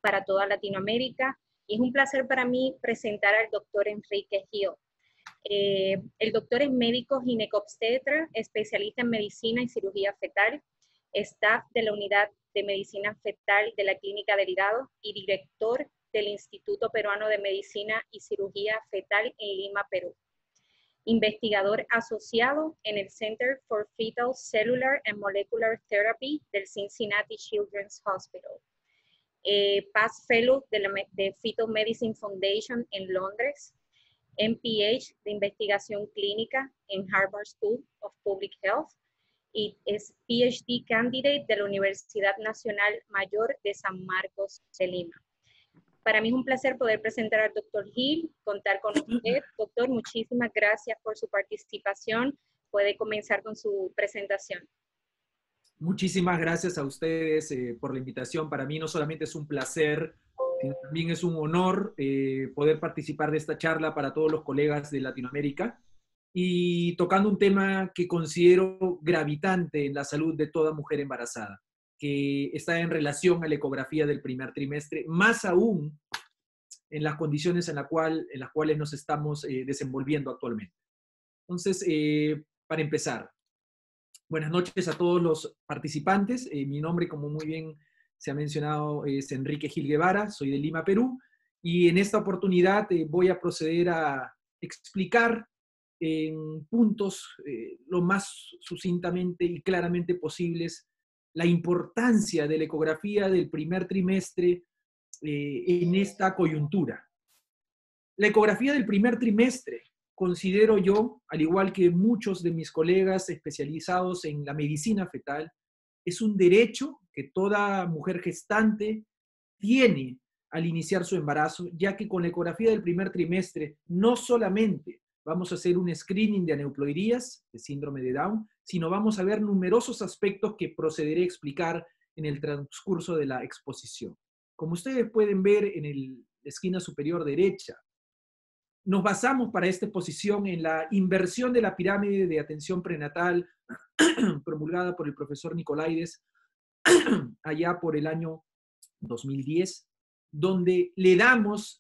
para toda Latinoamérica. Y es un placer para mí presentar al doctor Enrique Gil. El doctor es médico ginecobstetra, especialista en medicina y cirugía fetal, staff de la unidad de medicina fetal de la Clínica Delgado y director del Instituto Peruano de Medicina y Cirugía Fetal en Lima, Perú. Investigador asociado en el Center for Fetal Cellular and Molecular Therapy del Cincinnati Children's Hospital. Past Fellow de Fetal Medicine Foundation en Londres. MPH de investigación clínica en Harvard School of Public Health y es PhD candidate de la Universidad Nacional Mayor de San Marcos de Lima. Para mí es un placer poder presentar al doctor Gil, contar con usted. Doctor, muchísimas gracias por su participación. Puede comenzar con su presentación. Muchísimas gracias a ustedes por la invitación. Para mí no solamente es un placer, sino también es un honor poder participar de esta charla para todos los colegas de Latinoamérica y tocando un tema que considero gravitante en la salud de toda mujer embarazada, que está en relación a la ecografía del primer trimestre, más aún en las condiciones en las cuales nos estamos desenvolviendo actualmente. Entonces, para empezar, buenas noches a todos los participantes. Mi nombre, como muy bien se ha mencionado, es Enrique Gil Guevara, soy de Lima, Perú, y en esta oportunidad voy a proceder a explicar en puntos lo más sucintamente y claramente posibles la importancia de la ecografía del primer trimestre en esta coyuntura. La ecografía del primer trimestre, considero yo, al igual que muchos de mis colegas especializados en la medicina fetal, es un derecho que toda mujer gestante tiene al iniciar su embarazo, ya que con la ecografía del primer trimestre no solamente vamos a hacer un screening de aneuploidías, de síndrome de Down, sino vamos a ver numerosos aspectos que procederé a explicar en el transcurso de la exposición. Como ustedes pueden ver en la esquina superior derecha, nos basamos para esta exposición en la inversión de la pirámide de atención prenatal promulgada por el profesor Nicolaides allá por el año 2010, donde le damos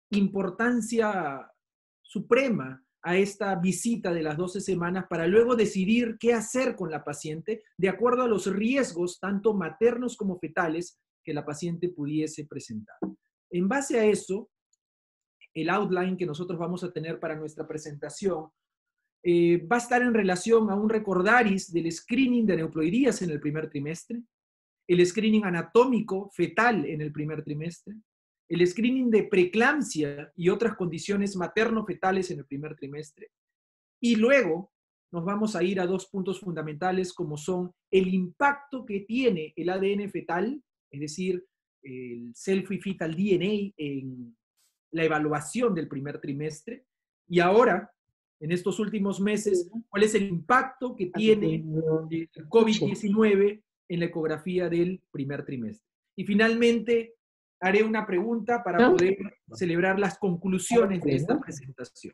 importancia suprema a esta visita de las 12 semanas para luego decidir qué hacer con la paciente de acuerdo a los riesgos tanto maternos como fetales que la paciente pudiese presentar. En base a eso, el outline que nosotros vamos a tener para nuestra presentación va a estar en relación a un recordaris del screening de aneuploidías en el primer trimestre, el screening anatómico fetal en el primer trimestre, el screening de preeclampsia y otras condiciones materno-fetales en el primer trimestre. Y luego nos vamos a ir a dos puntos fundamentales como son el impacto que tiene el ADN fetal, es decir, el Cell-Free Fetal DNA en la evaluación del primer trimestre, y ahora, en estos últimos meses, cuál es el impacto que tiene el COVID-19 en la ecografía del primer trimestre. Y finalmente, haré una pregunta para poder celebrar las conclusiones de esta presentación.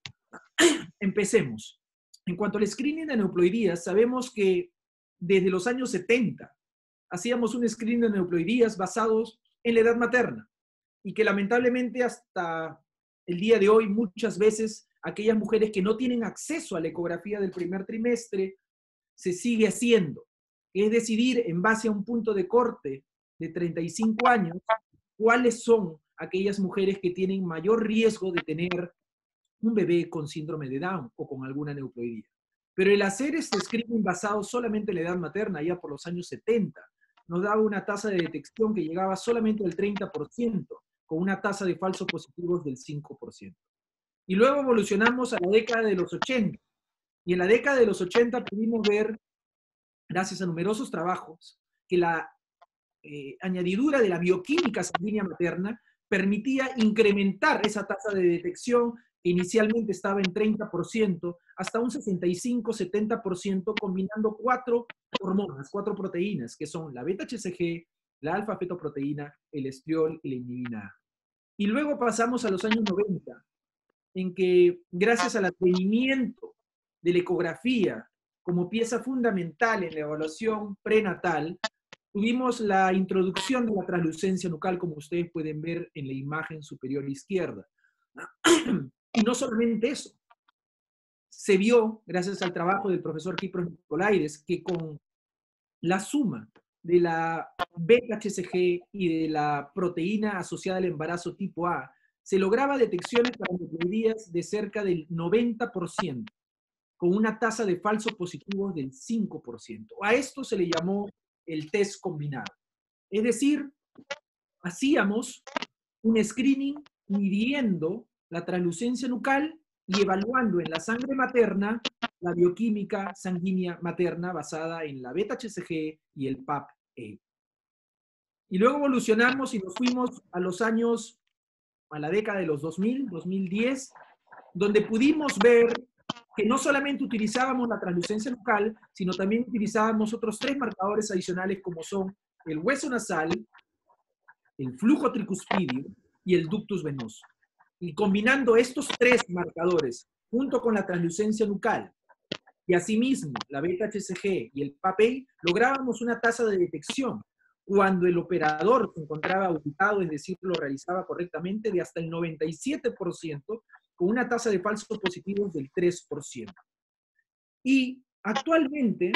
Empecemos. En cuanto al screening de aneuploidías, sabemos que desde los años 70 hacíamos un screening de aneuploidías basados en la edad materna y que lamentablemente hasta el día de hoy muchas veces aquellas mujeres que no tienen acceso a la ecografía del primer trimestre se sigue haciendo, que es decidir en base a un punto de corte de 35 años cuáles son aquellas mujeres que tienen mayor riesgo de tener un bebé con síndrome de Down o con alguna aneuploidía. Pero el hacer este screening basado solamente en la edad materna, ya por los años 70, nos daba una tasa de detección que llegaba solamente al 30%, con una tasa de falsos positivos del 5%. Y luego evolucionamos a la década de los 80. Y en la década de los 80 pudimos ver, gracias a numerosos trabajos, que la añadidura de la bioquímica sanguínea materna permitía incrementar esa tasa de detección que inicialmente estaba en 30% hasta un 65-70% combinando 4 hormonas, 4 proteínas, que son la beta-HCG, la alfa-fetoproteína, el estriol y la inhibina A. Y luego pasamos a los años 90, en que gracias al advenimiento de la ecografía como pieza fundamental en la evaluación prenatal, tuvimos la introducción de la translucencia nucal, como ustedes pueden ver en la imagen superior izquierda. Y no solamente eso, se vio, gracias al trabajo del profesor Kipros Nicolaides, que con la suma de la beta-HCG y de la proteína asociada al embarazo tipo A, se lograba detecciones para aneuploidías de cerca del 90%, con una tasa de falsos positivos del 5%. A esto se le llamó el test combinado. Es decir, hacíamos un screening midiendo la translucencia nucal y evaluando en la sangre materna la bioquímica sanguínea materna basada en la beta-HCG y el PAP-E. Y luego evolucionamos y nos fuimos a los años, a la década de los 2000, 2010, donde pudimos ver que no solamente utilizábamos la translucencia nucal, sino también utilizábamos otros 3 marcadores adicionales como son el hueso nasal, el flujo tricuspidio y el ductus venoso. Y combinando estos 3 marcadores junto con la translucencia nucal y asimismo la beta-HCG y el PAP-E, lográbamos una tasa de detección cuando el operador se encontraba ubicado, es decir, lo realizaba correctamente, de hasta el 97%, con una tasa de falsos positivos del 3%. Y actualmente,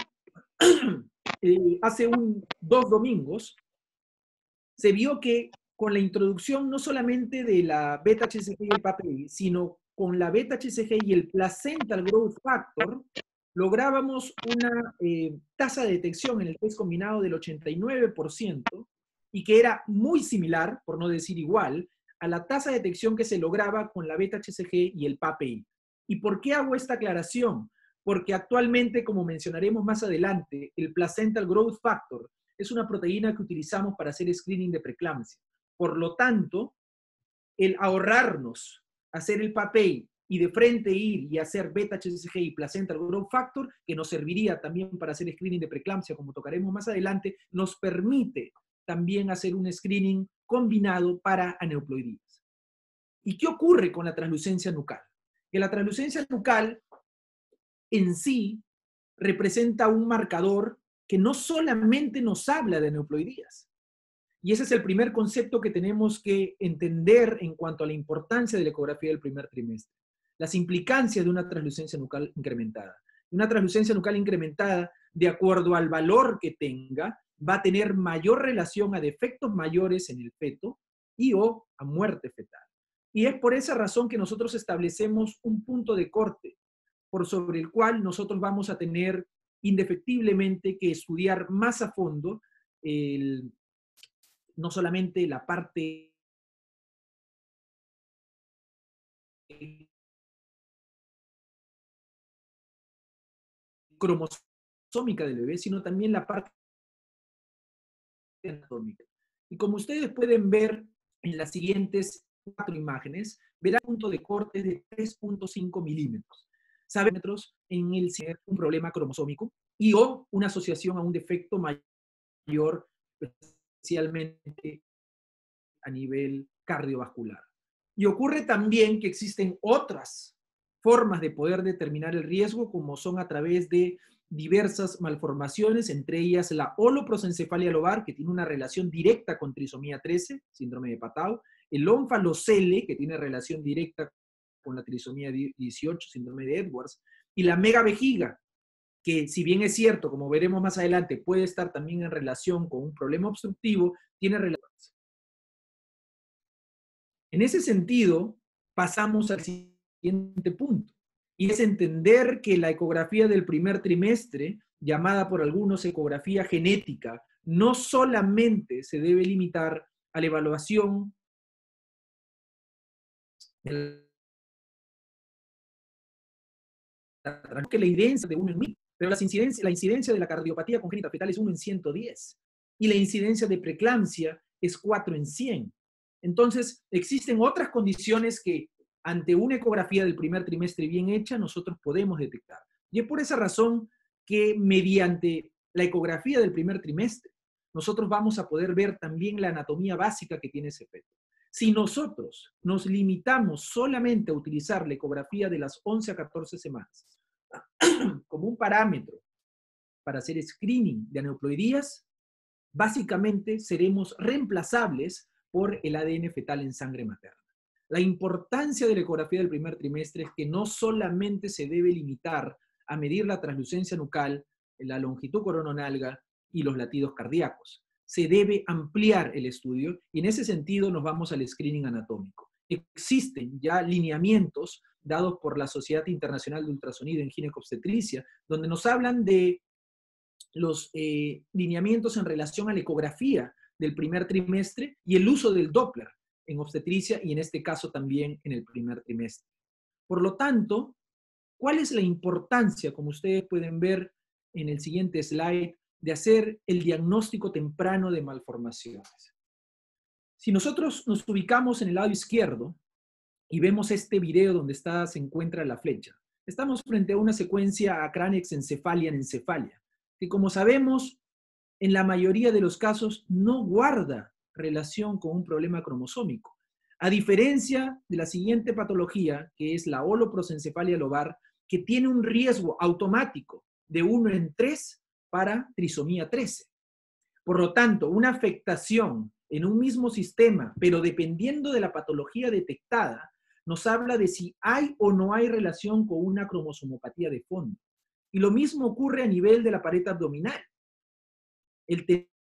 hace 2 domingos, se vio que con la introducción no solamente de la beta-HCG y el PAP-E, sino con la beta-HCG y el placental growth factor, lográbamos una tasa de detección en el test combinado del 89% y que era muy similar, por no decir igual, a la tasa de detección que se lograba con la beta-HCG y el PAP-E. ¿Y por qué hago esta aclaración? Porque actualmente, como mencionaremos más adelante, el placental growth factor es una proteína que utilizamos para hacer screening de preeclampsia. Por lo tanto, el ahorrarnos hacer el PAP-E y de frente ir y hacer beta-HCG y placental growth factor, que nos serviría también para hacer screening de preeclampsia, como tocaremos más adelante, nos permite también hacer un screening combinado para aneuploidías. ¿Y qué ocurre con la translucencia nucal? Que la translucencia nucal en sí representa un marcador que no solamente nos habla de aneuploidías. Y ese es el primer concepto que tenemos que entender en cuanto a la importancia de la ecografía del primer trimestre. Las implicancias de una translucencia nucal incrementada. Una translucencia nucal incrementada, de acuerdo al valor que tenga, va a tener mayor relación a defectos mayores en el feto y o a muerte fetal. Y es por esa razón que nosotros establecemos un punto de corte por sobre el cual nosotros vamos a tener indefectiblemente que estudiar más a fondo no solamente la parte cromosómica del bebé, sino también la parte anatómica. Y como ustedes pueden ver en las siguientes 4 imágenes, verán un punto de corte de 3.5 milímetros. Sabemos en el un problema cromosómico y o una asociación a un defecto mayor, especialmente a nivel cardiovascular. Y ocurre también que existen otras formas de poder determinar el riesgo, como son a través de diversas malformaciones, entre ellas la holoprosencefalia lobar, que tiene una relación directa con trisomía 13, síndrome de Patau, el ónfalocele, que tiene relación directa con la trisomía 18, síndrome de Edwards, y la megavejiga, que si bien es cierto, como veremos más adelante, puede estar también en relación con un problema obstructivo, tiene relación. En ese sentido, pasamos al siguiente punto, y es entender que la ecografía del primer trimestre, llamada por algunos ecografía genética, no solamente se debe limitar a la evaluación de la incidencia de 1 en 1000, pero la incidencia de la cardiopatía congénita fetal es 1 en 110, y la incidencia de preeclampsia es 4 en 100. Entonces, existen otras condiciones que ante una ecografía del primer trimestre bien hecha, nosotros podemos detectar. Y es por esa razón que mediante la ecografía del primer trimestre, nosotros vamos a poder ver también la anatomía básica que tiene ese feto. Si nosotros nos limitamos solamente a utilizar la ecografía de las 11 a 14 semanas como un parámetro para hacer screening de aneuploidías, básicamente seremos reemplazables por el ADN fetal en sangre materna. La importancia de la ecografía del primer trimestre es que no solamente se debe limitar a medir la translucencia nucal, la longitud corononalga y los latidos cardíacos. Se debe ampliar el estudio y en ese sentido nos vamos al screening anatómico. Existen ya lineamientos dados por la Sociedad Internacional de Ultrasonido en Ginecobstetricia, donde nos hablan de los lineamientos en relación a la ecografía del primer trimestre y el uso del Doppler en obstetricia y en este caso también en el primer trimestre. Por lo tanto, ¿cuál es la importancia, como ustedes pueden ver en el siguiente slide, de hacer el diagnóstico temprano de malformaciones? Si nosotros nos ubicamos en el lado izquierdo y vemos este video donde se encuentra la flecha, estamos frente a una secuencia acranex-encefalia en encefalia, que como sabemos, en la mayoría de los casos no guarda relación con un problema cromosómico. A diferencia de la siguiente patología, que es la holoprosencefalia lobar, que tiene un riesgo automático de 1 en 3 para trisomía 13. Por lo tanto, una afectación en un mismo sistema, pero dependiendo de la patología detectada, nos habla de si hay o no hay relación con una cromosomopatía de fondo. Y lo mismo ocurre a nivel de la pared abdominal. El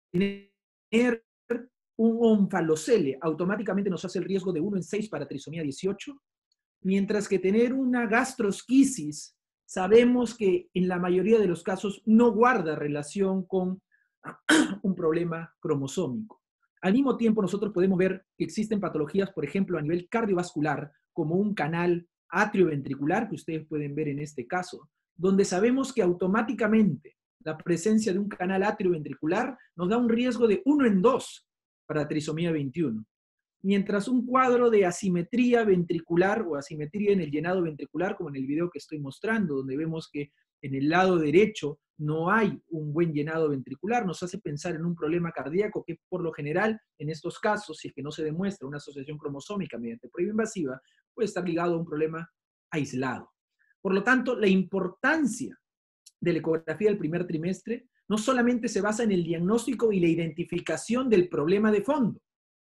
tener un onfalocele automáticamente nos hace el riesgo de 1 en 6 para trisomía 18, mientras que tener una gastrosquisis sabemos que en la mayoría de los casos no guarda relación con un problema cromosómico. Al mismo tiempo, nosotros podemos ver que existen patologías, por ejemplo, a nivel cardiovascular, como un canal atrioventricular, que ustedes pueden ver en este caso, donde sabemos que automáticamente la presencia de un canal atrioventricular nos da un riesgo de 1 en 2 para trisomía 21. Mientras un cuadro de asimetría ventricular o asimetría en el llenado ventricular, como en el video que estoy mostrando, donde vemos que en el lado derecho no hay un buen llenado ventricular, nos hace pensar en un problema cardíaco que por lo general, en estos casos, si es que no se demuestra una asociación cromosómica mediante prueba invasiva, puede estar ligado a un problema aislado. Por lo tanto, la importancia de la ecografía del primer trimestre no solamente se basa en el diagnóstico y la identificación del problema de fondo,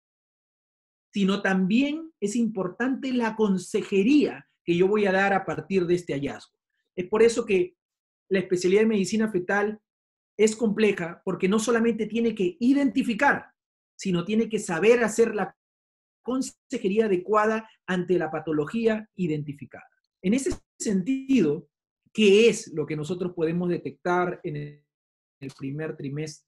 sino también es importante la consejería que yo voy a dar a partir de este hallazgo. Es por eso que la especialidad de medicina fetal es compleja, porque no solamente tiene que identificar, sino tiene que saber hacer la consejería adecuada ante la patología identificada. En ese sentido, ¿qué es lo que nosotros podemos detectar en el primer trimestre?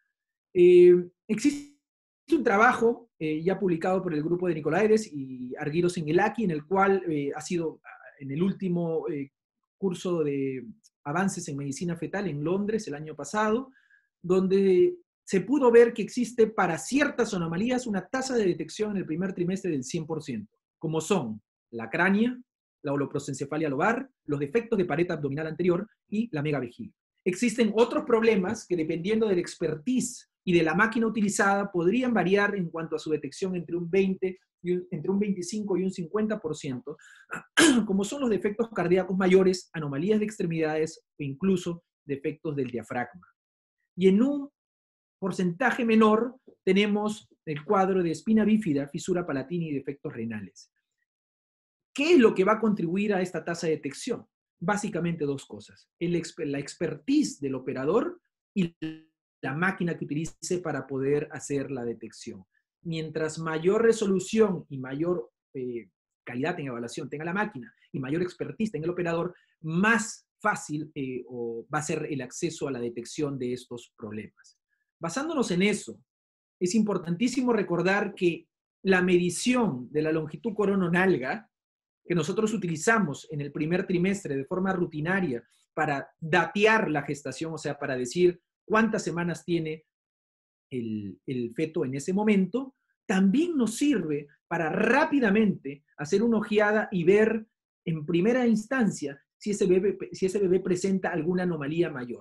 Existe un trabajo ya publicado por el grupo de Nicolaides y Argyros Singelaki, en el cual ha sido en el último curso de avances en medicina fetal en Londres el año pasado, donde se pudo ver que existe para ciertas anomalías una tasa de detección en el primer trimestre del 100%, como son la cránea, la holoprosencefalia lobar, los defectos de pared abdominal anterior y la megavejiga. Existen otros problemas que, dependiendo del expertise y de la máquina utilizada, podrían variar en cuanto a su detección entre un 25 y un 50%, como son los defectos cardíacos mayores, anomalías de extremidades e incluso defectos del diafragma. Y en un porcentaje menor tenemos el cuadro de espina bífida, fisura palatina y defectos renales. ¿Qué es lo que va a contribuir a esta tasa de detección? Básicamente dos cosas: la expertise del operador y la máquina que utilice para poder hacer la detección. Mientras mayor resolución y mayor calidad en evaluación tenga la máquina y mayor expertise tenga el operador, más fácil va a ser el acceso a la detección de estos problemas. Basándonos en eso, es importantísimo recordar que la medición de la longitud corononalga que nosotros utilizamos en el primer trimestre de forma rutinaria para datear la gestación, o sea, para decir cuántas semanas tiene el feto en ese momento, también nos sirve para rápidamente hacer una ojeada y ver en primera instancia si ese bebé presenta alguna anomalía mayor.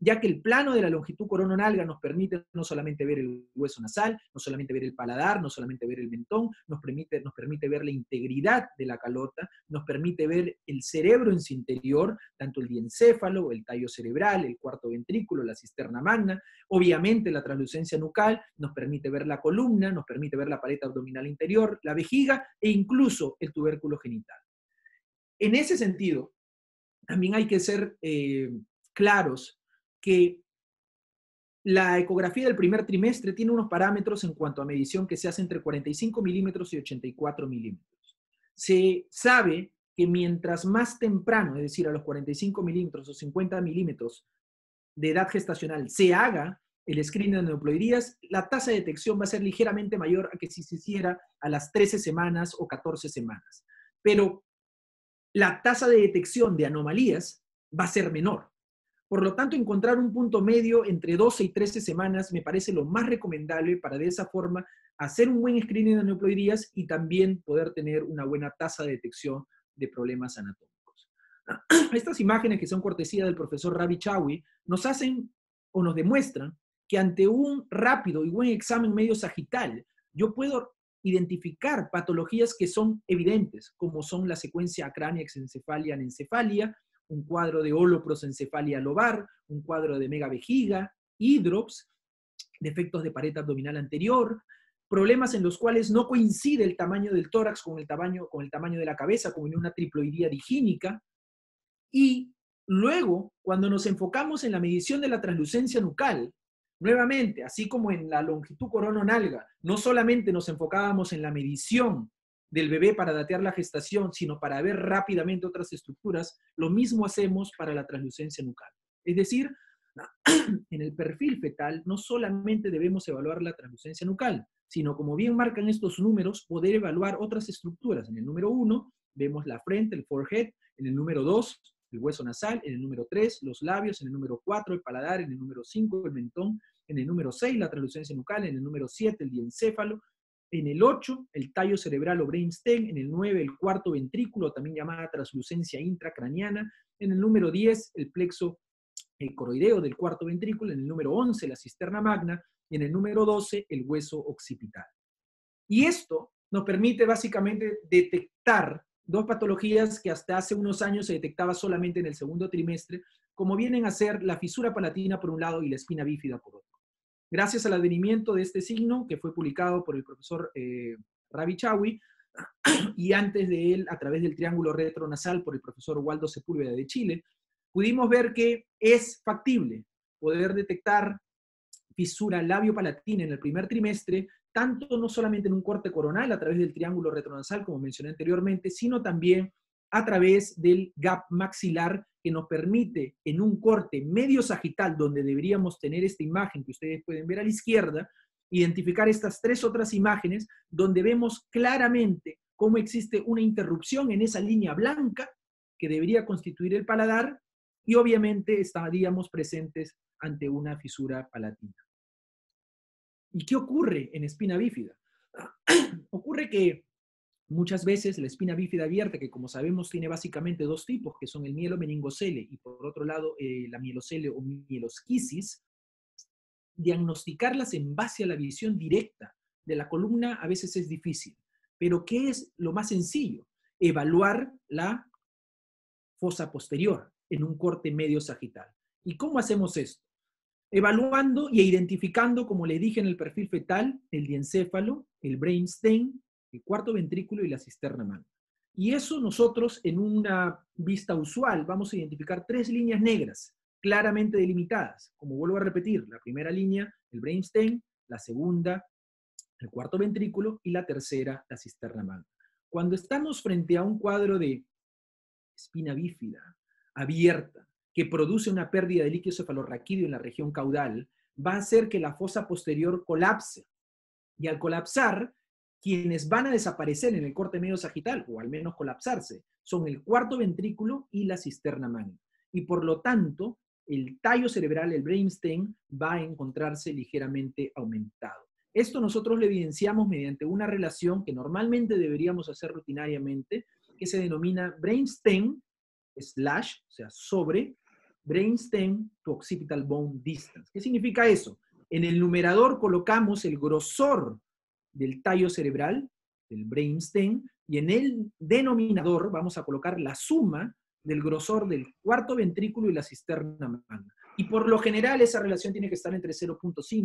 ya que el plano de la longitud corononalga nos permite no solamente ver el hueso nasal, no solamente ver el paladar, no solamente ver el mentón, nos permite ver la integridad de la calota, nos permite ver el cerebro en su interior, tanto el diencéfalo, el tallo cerebral, el cuarto ventrículo, la cisterna magna, obviamente la translucencia nucal, nos permite ver la columna, nos permite ver la pared abdominal interior, la vejiga e incluso el tubérculo genital. En ese sentido, también hay que ser claros que la ecografía del primer trimestre tiene unos parámetros en cuanto a medición que se hace entre 45 milímetros y 84 milímetros. Se sabe que mientras más temprano, es decir, a los 45 milímetros o 50 milímetros de edad gestacional, se haga el screening de aneuploidías, la tasa de detección va a ser ligeramente mayor a que si se hiciera a las 13 semanas o 14 semanas. Pero la tasa de detección de anomalías va a ser menor. Por lo tanto, encontrar un punto medio entre 12 y 13 semanas me parece lo más recomendable para de esa forma hacer un buen screening de aneuploidías y también poder tener una buena tasa de detección de problemas anatómicos. Estas imágenes, que son cortesía del profesor Ravi Chawi, nos hacen o nos demuestran que ante un rápido y buen examen medio sagital, yo puedo identificar patologías que son evidentes, como son la secuencia acránea-exencefalia anencefalia, un cuadro de holoprosencefalia lobar, un cuadro de megavejiga, hidrops, defectos de pared abdominal anterior, problemas en los cuales no coincide el tamaño del tórax con el tamaño de la cabeza, como en una triploidía digínica. Y luego, cuando nos enfocamos en la medición de la translucencia nucal, nuevamente, así como en la longitud corononalga, no solamente nos enfocábamos en la medición del bebé para datear la gestación, sino para ver rápidamente otras estructuras, lo mismo hacemos para la translucencia nucal. Es decir, en el perfil fetal no solamente debemos evaluar la translucencia nucal, sino, como bien marcan estos números, poder evaluar otras estructuras. En el número 1 vemos la frente, el forehead; en el número 2 el hueso nasal; en el número 3 los labios; en el número 4 el paladar; en el número 5 el mentón; en el número 6 la translucencia nucal; en el número 7 el diencéfalo; en el 8 el tallo cerebral o brainstem; en el 9 el cuarto ventrículo, también llamada translucencia intracraniana; en el número 10 el plexo coroideo del cuarto ventrículo; en el número 11 la cisterna magna; y en el número 12 el hueso occipital. Y esto nos permite básicamente detectar dos patologías que hasta hace unos años se detectaba solamente en el segundo trimestre, como vienen a ser la fisura palatina por un lado y la espina bífida por otro. Gracias al advenimiento de este signo, que fue publicado por el profesor Ravi Chawi, y antes de él, a través del triángulo retronasal, por el profesor Waldo Sepúlveda de Chile, pudimos ver que es factible poder detectar fisura labiopalatina en el primer trimestre, tanto no solamente en un corte coronal a través del triángulo retronasal, como mencioné anteriormente, sino también a través del gap maxilar, que nos permite en un corte medio sagital, donde deberíamos tener esta imagen que ustedes pueden ver a la izquierda, identificar estas tres otras imágenes, donde vemos claramente cómo existe una interrupción en esa línea blanca que debería constituir el paladar, y obviamente estaríamos presentes ante una fisura palatina. ¿Y qué ocurre en espina bífida? Ocurre que muchas veces la espina bífida abierta, que como sabemos tiene básicamente dos tipos, que son el mielomeningocele y por otro lado la mielocele o mielosquisis, diagnosticarlas en base a la visión directa de la columna a veces es difícil. Pero ¿qué es lo más sencillo? Evaluar la fosa posterior en un corte medio sagital. ¿Y cómo hacemos esto? Evaluando y identificando, como le dije en el perfil fetal, el diencéfalo, el brainstem, el cuarto ventrículo y la cisterna magna. Y eso nosotros, en una vista usual, vamos a identificar tres líneas negras claramente delimitadas. Como vuelvo a repetir, la primera línea, el brainstem; la segunda, el cuarto ventrículo; y la tercera, la cisterna magna. Cuando estamos frente a un cuadro de espina bífida abierta, que produce una pérdida de líquido cefalorraquídeo en la región caudal, va a hacer que la fosa posterior colapse. Y al colapsar, quienes van a desaparecer en el corte medio sagital, o al menos colapsarse, son el cuarto ventrículo y la cisterna magna. Y por lo tanto, el tallo cerebral, el brainstem, va a encontrarse ligeramente aumentado. Esto nosotros lo evidenciamos mediante una relación que normalmente deberíamos hacer rutinariamente, que se denomina brainstem / o sea, sobre brainstem to occipital bone distance. ¿Qué significa eso? En el numerador colocamos el grosor del tallo cerebral, del brainstem, y en el denominador vamos a colocar la suma del grosor del cuarto ventrículo y la cisterna magna. Y por lo general esa relación tiene que estar entre 0.5 y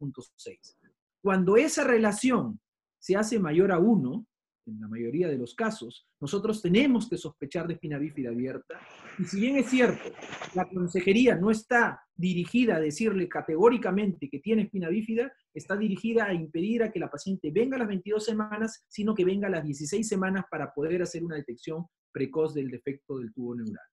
0.6. Cuando esa relación se hace mayor a 1, en la mayoría de los casos, nosotros tenemos que sospechar de espina bífida abierta. Y si bien es cierto, la consejería no está dirigida a decirle categóricamente que tiene espina bífida, está dirigida a impedir a que la paciente venga a las 22 semanas, sino que venga a las 16 semanas para poder hacer una detección precoz del defecto del tubo neural.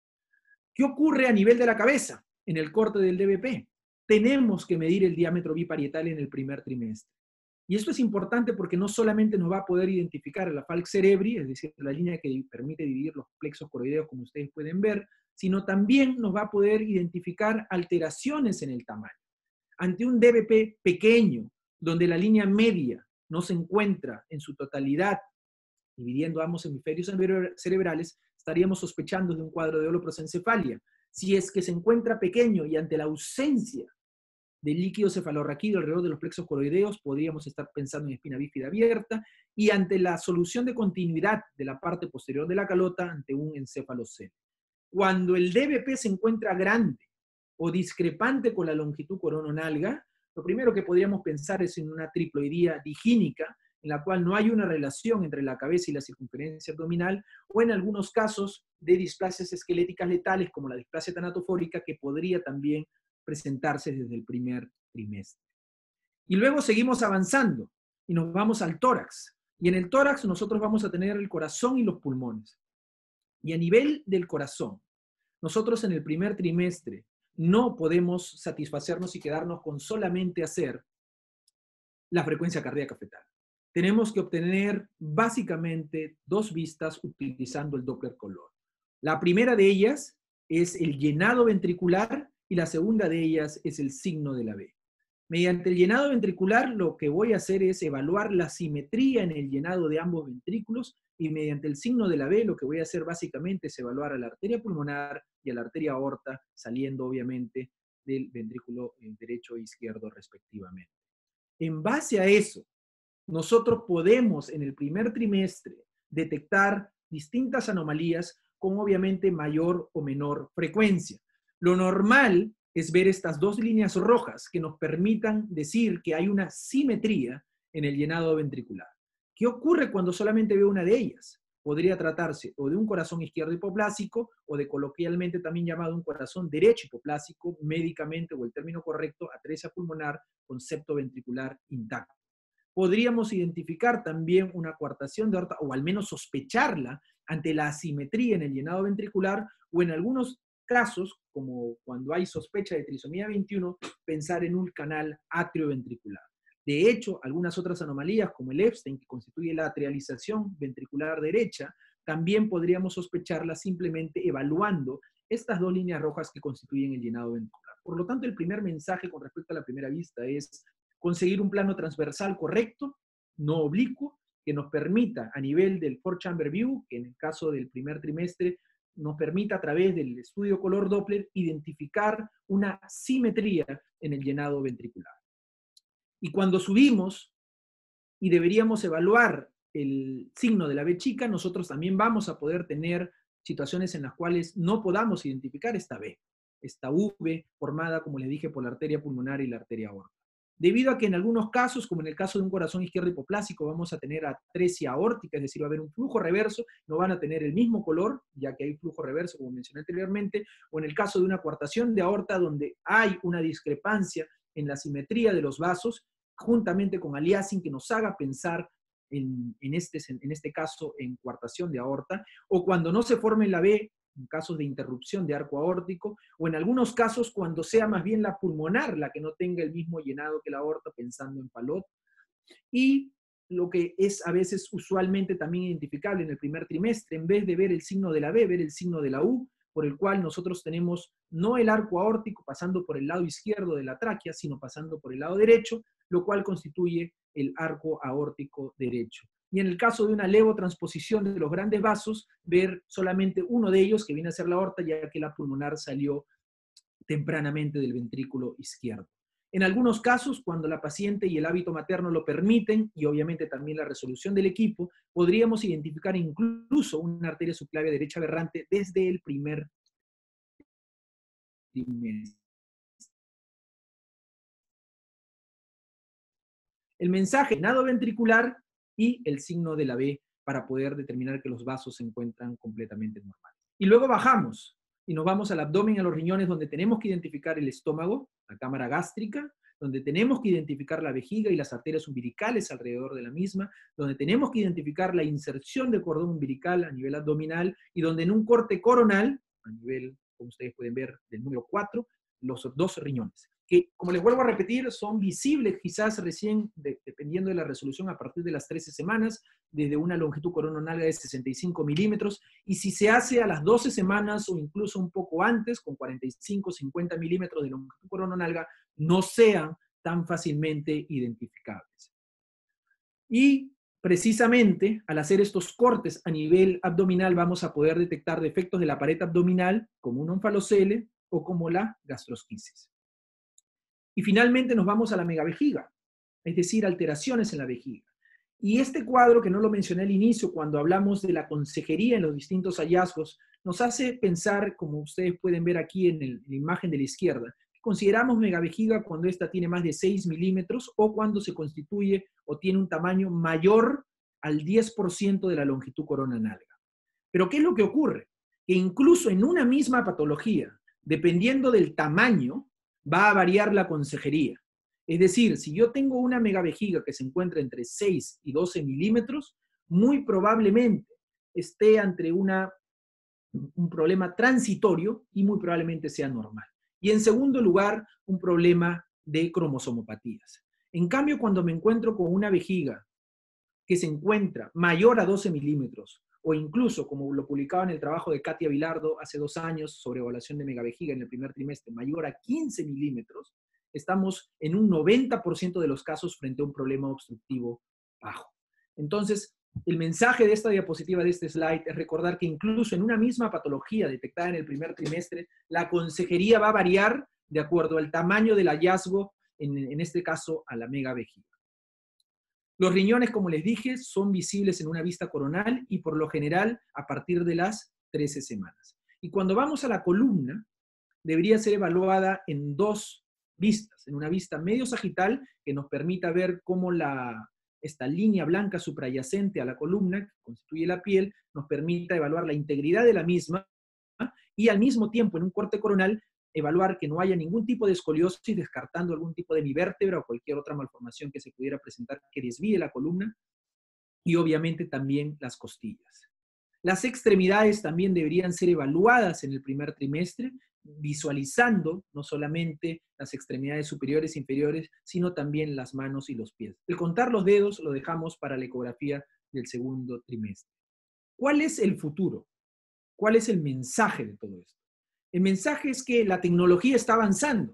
¿Qué ocurre a nivel de la cabeza en el corte del DBP? Tenemos que medir el diámetro biparietal en el primer trimestre. Y esto es importante porque no solamente nos va a poder identificar la falx cerebri, es decir, la línea que permite dividir los plexos coroideos, como ustedes pueden ver, sino también nos va a poder identificar alteraciones en el tamaño. Ante un DBP pequeño, donde la línea media no se encuentra en su totalidad, dividiendo ambos hemisferios cerebrales, estaríamos sospechando de un cuadro de holoprosencefalia. Si es que se encuentra pequeño y ante la ausencia de líquido cefalorraquídeo alrededor de los plexos coroideos, podríamos estar pensando en espina bífida abierta, y ante la solución de continuidad de la parte posterior de la calota, ante un encéfalocele. Cuando el DBP se encuentra grande o discrepante con la longitud corononalga, lo primero que podríamos pensar es en una triploidía digínica, en la cual no hay una relación entre la cabeza y la circunferencia abdominal, o en algunos casos de displasias esqueléticas letales, como la displasia tanatofórica, que podría también presentarse desde el primer trimestre. Y luego seguimos avanzando y nos vamos al tórax. Y en el tórax nosotros vamos a tener el corazón y los pulmones. Y a nivel del corazón, nosotros en el primer trimestre no podemos satisfacernos y quedarnos con solamente hacer la frecuencia cardíaca fetal. Tenemos que obtener básicamente dos vistas utilizando el Doppler color. La primera de ellas es el llenado ventricular y la segunda de ellas es el signo de la B. Mediante el llenado ventricular lo que voy a hacer es evaluar la simetría en el llenado de ambos ventrículos, y mediante el signo de la B lo que voy a hacer básicamente es evaluar a la arteria pulmonar y a la arteria aorta, saliendo obviamente del ventrículo derecho e izquierdo respectivamente. En base a eso, nosotros podemos en el primer trimestre detectar distintas anomalías con obviamente mayor o menor frecuencia. Lo normal es ver estas dos líneas rojas que nos permitan decir que hay una simetría en el llenado ventricular. ¿Qué ocurre cuando solamente veo una de ellas? Podría tratarse o de un corazón izquierdo hipoplásico o de coloquialmente también llamado un corazón derecho hipoplásico, médicamente, o el término correcto, atresia pulmonar con septo ventricular intacto. Podríamos identificar también una coartación de aorta, o al menos sospecharla ante la asimetría en el llenado ventricular, o en algunos casos, como cuando hay sospecha de trisomía 21, pensar en un canal atrioventricular. De hecho, algunas otras anomalías, como el Epstein, que constituye la atrialización ventricular derecha, también podríamos sospecharla simplemente evaluando estas dos líneas rojas que constituyen el llenado ventricular. Por lo tanto, el primer mensaje con respecto a la primera vista es conseguir un plano transversal correcto, no oblicuo, que nos permita a nivel del four-chamber view, que en el caso del primer trimestre nos permita a través del estudio color Doppler identificar una simetría en el llenado ventricular. Y cuando subimos y deberíamos evaluar el signo de la B chica, nosotros también vamos a poder tener situaciones en las cuales no podamos identificar esta B, esta V formada, como les dije, por la arteria pulmonar y la arteria aorta. Debido a que en algunos casos, como en el caso de un corazón izquierdo hipoplásico, vamos a tener atresia aórtica, es decir, va a haber un flujo reverso, no van a tener el mismo color, ya que hay flujo reverso, como mencioné anteriormente, o en el caso de una coartación de aorta, donde hay una discrepancia en la simetría de los vasos, juntamente con aliasing, que nos haga pensar en este caso en coartación de aorta, o cuando no se forme la B, en casos de interrupción de arco aórtico, o en algunos casos cuando sea más bien la pulmonar la que no tenga el mismo llenado que la aorta, pensando en Fallot. Y lo que es a veces usualmente también identificable en el primer trimestre, en vez de ver el signo de la B, ver el signo de la U, por el cual nosotros tenemos no el arco aórtico pasando por el lado izquierdo de la tráquea, sino pasando por el lado derecho, lo cual constituye el arco aórtico derecho. y en el caso de una levotransposición de los grandes vasos, ver solamente uno de ellos, que viene a ser la aorta, ya que la pulmonar salió tempranamente del ventrículo izquierdo. En algunos casos, cuando la paciente y el hábito materno lo permiten, y obviamente también la resolución del equipo, podríamos identificar incluso una arteria subclavia derecha aberrante desde el primer trimestre. El mensaje nado ventricular y el signo de la B para poder determinar que los vasos se encuentran completamente normales. Y luego bajamos y nos vamos al abdomen, a los riñones, donde tenemos que identificar el estómago, la cámara gástrica, donde tenemos que identificar la vejiga y las arterias umbilicales alrededor de la misma, donde tenemos que identificar la inserción del cordón umbilical a nivel abdominal y donde en un corte coronal, a nivel, como ustedes pueden ver, del número 4, los dos riñones, que, como les vuelvo a repetir, son visibles quizás recién, dependiendo de la resolución, a partir de las 13 semanas, desde una longitud corononalga de 65 milímetros, y si se hace a las 12 semanas o incluso un poco antes, con 45, 50 milímetros de longitud corononalga, no sean tan fácilmente identificables. Y precisamente al hacer estos cortes a nivel abdominal vamos a poder detectar defectos de la pared abdominal, como un onfalocele o como la gastrosquisis. Y finalmente nos vamos a la megavejiga, es decir, alteraciones en la vejiga. Y este cuadro, que no lo mencioné al inicio, cuando hablamos de la consejería en los distintos hallazgos, nos hace pensar, como ustedes pueden ver aquí en la imagen de la izquierda, consideramos megavejiga cuando esta tiene más de 6 milímetros o cuando se constituye o tiene un tamaño mayor al 10% de la longitud corononalga. Pero ¿qué es lo que ocurre? Que incluso en una misma patología, dependiendo del tamaño, va a variar la consejería. Es decir, si yo tengo una megavejiga que se encuentra entre 6 y 12 milímetros, muy probablemente esté ante un problema transitorio y muy probablemente sea normal. Y en segundo lugar, un problema de cromosomopatías. En cambio, cuando me encuentro con una vejiga que se encuentra mayor a 12 milímetros, o incluso, como lo publicaba en el trabajo de Katia Vilardo hace 2 años sobre evaluación de megavejiga en el primer trimestre, mayor a 15 milímetros, estamos en un 90% de los casos frente a un problema obstructivo bajo. Entonces, el mensaje de esta diapositiva, de este slide, es recordar que incluso en una misma patología detectada en el primer trimestre, la consejería va a variar de acuerdo al tamaño del hallazgo, en este caso a la megavejiga. Los riñones, como les dije, son visibles en una vista coronal y por lo general a partir de las 13 semanas. Y cuando vamos a la columna, debería ser evaluada en 2 vistas. En una vista medio sagital, que nos permita ver cómo esta línea blanca suprayacente a la columna, que constituye la piel, nos permita evaluar la integridad de la misma, y al mismo tiempo en un corte coronal evaluar que no haya ningún tipo de escoliosis, descartando algún tipo de hemivértebra o cualquier otra malformación que se pudiera presentar que desvíe la columna, y obviamente también las costillas. Las extremidades también deberían ser evaluadas en el primer trimestre, visualizando no solamente las extremidades superiores e inferiores, sino también las manos y los pies. El contar los dedos lo dejamos para la ecografía del segundo trimestre. ¿Cuál es el futuro? ¿Cuál es el mensaje de todo esto? El mensaje es que la tecnología está avanzando.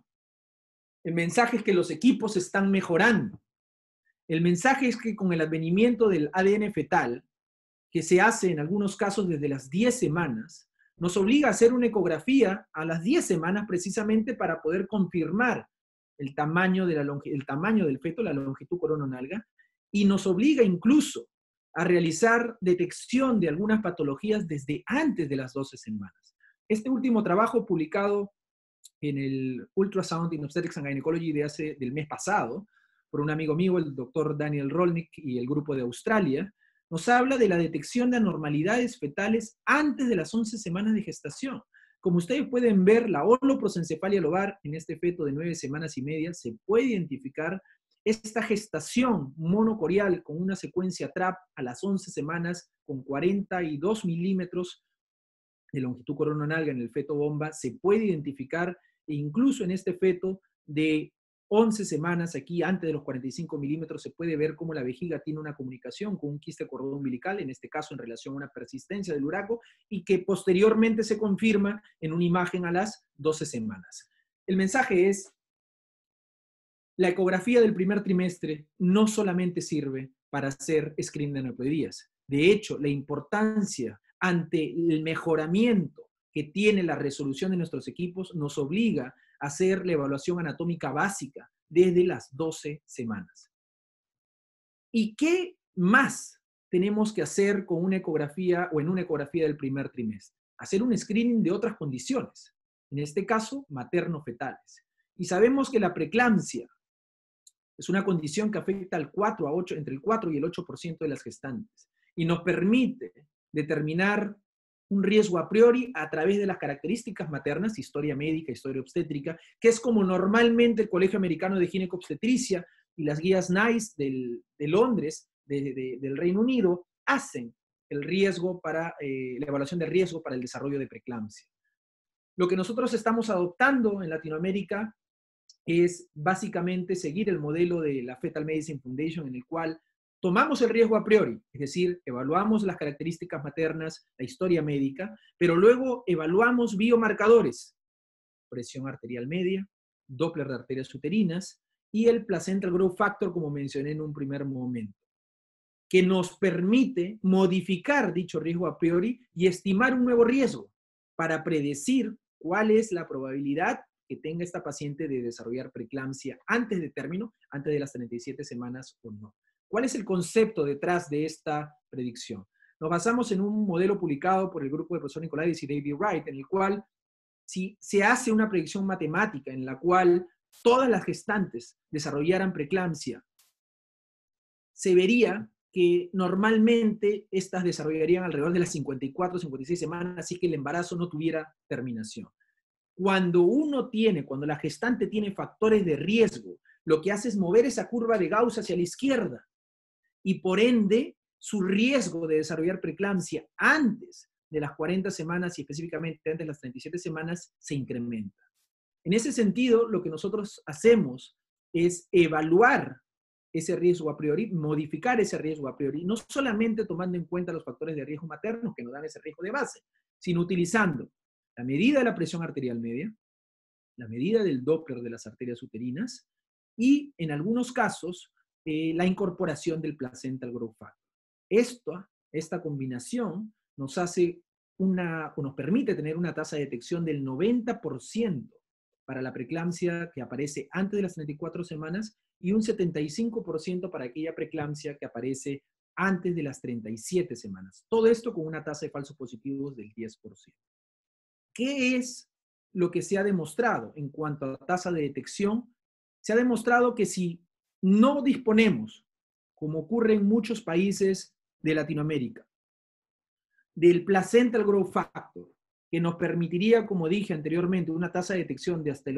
El mensaje es que los equipos están mejorando. El mensaje es que con el advenimiento del ADN fetal, que se hace en algunos casos desde las 10 semanas, nos obliga a hacer una ecografía a las 10 semanas precisamente para poder confirmar el tamaño del feto, la longitud corononalga, y nos obliga incluso a realizar detección de algunas patologías desde antes de las 12 semanas. Este último trabajo publicado en el Ultrasound in Obstetrics and Gynecology del mes pasado, por un amigo mío, el doctor Daniel Rolnick y el grupo de Australia, nos habla de la detección de anormalidades fetales antes de las 11 semanas de gestación. Como ustedes pueden ver, la holoprosencefalia lobar en este feto de 9 semanas y media se puede identificar esta gestación monocorial con una secuencia TRAP a las 11 semanas con 42 milímetros de longitud corononalga en el feto bomba, se puede identificar e incluso en este feto de 11 semanas, aquí antes de los 45 milímetros, se puede ver cómo la vejiga tiene una comunicación con un quiste cordón umbilical, en este caso en relación a una persistencia del uraco, y que posteriormente se confirma en una imagen a las 12 semanas. El mensaje es, la ecografía del primer trimestre no solamente sirve para hacer screening de aneuploidías. De hecho, la importancia ante el mejoramiento que tiene la resolución de nuestros equipos nos obliga a hacer la evaluación anatómica básica desde las 12 semanas. ¿Y qué más tenemos que hacer con una ecografía o en una ecografía del primer trimestre? Hacer un screening de otras condiciones, en este caso materno-fetales. Y sabemos que la preeclampsia es una condición que afecta al 4 a 8, entre el 4 y el 8% de las gestantes y nos permite determinar un riesgo a priori a través de las características maternas, historia médica, historia obstétrica, que es como normalmente el Colegio Americano de Ginecobstetricia y las guías NICE de Londres, del Reino Unido, hacen el riesgo para, la evaluación de riesgo para el desarrollo de preeclampsia. Lo que nosotros estamos adoptando en Latinoamérica es básicamente seguir el modelo de la Fetal Medicine Foundation, en el cual tomamos el riesgo a priori, es decir, evaluamos las características maternas, la historia médica, pero luego evaluamos biomarcadores, presión arterial media, Doppler de arterias uterinas y el placental growth factor, como mencioné en un primer momento, que nos permite modificar dicho riesgo a priori y estimar un nuevo riesgo para predecir cuál es la probabilidad que tenga esta paciente de desarrollar preeclampsia antes de término, antes de las 37 semanas o no. ¿Cuál es el concepto detrás de esta predicción? Nos basamos en un modelo publicado por el grupo de profesor Nicolaides y David Wright, en el cual si se hace una predicción matemática en la cual todas las gestantes desarrollaran preeclampsia, se vería que normalmente estas desarrollarían alrededor de las 54, 56 semanas, así que el embarazo no tuviera terminación. Cuando la gestante tiene factores de riesgo, lo que hace es mover esa curva de Gauss hacia la izquierda y por ende su riesgo de desarrollar preeclampsia antes de las 40 semanas y específicamente antes de las 37 semanas se incrementa. En ese sentido, lo que nosotros hacemos es evaluar ese riesgo a priori, modificar ese riesgo a priori, no solamente tomando en cuenta los factores de riesgo maternos que nos dan ese riesgo de base, sino utilizando la medida de la presión arterial media, la medida del Doppler de las arterias uterinas y, en algunos casos, la incorporación del placental growth factor. Esta combinación nos permite tener una tasa de detección del 90% para la preeclampsia que aparece antes de las 34 semanas y un 75% para aquella preeclampsia que aparece antes de las 37 semanas. Todo esto con una tasa de falsos positivos del 10%. ¿Qué es lo que se ha demostrado en cuanto a tasa de detección? Se ha demostrado que si no disponemos, como ocurre en muchos países de Latinoamérica, del placental growth factor, que nos permitiría, como dije anteriormente, una tasa de detección de hasta el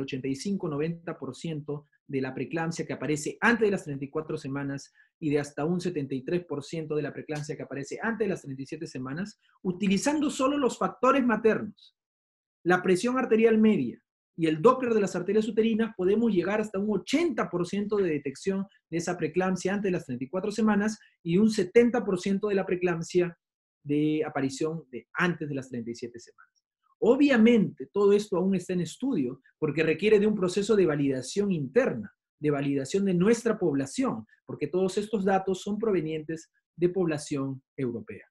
85-90% de la preeclampsia que aparece antes de las 34 semanas y de hasta un 73% de la preeclampsia que aparece antes de las 37 semanas, utilizando solo los factores maternos, la presión arterial media y el Doppler de las arterias uterinas, podemos llegar hasta un 80% de detección de esa preeclampsia antes de las 34 semanas y un 70% de la preeclampsia de aparición de antes de las 37 semanas. Obviamente, todo esto aún está en estudio porque requiere de un proceso de validación interna, de validación de nuestra población, porque todos estos datos son provenientes de población europea.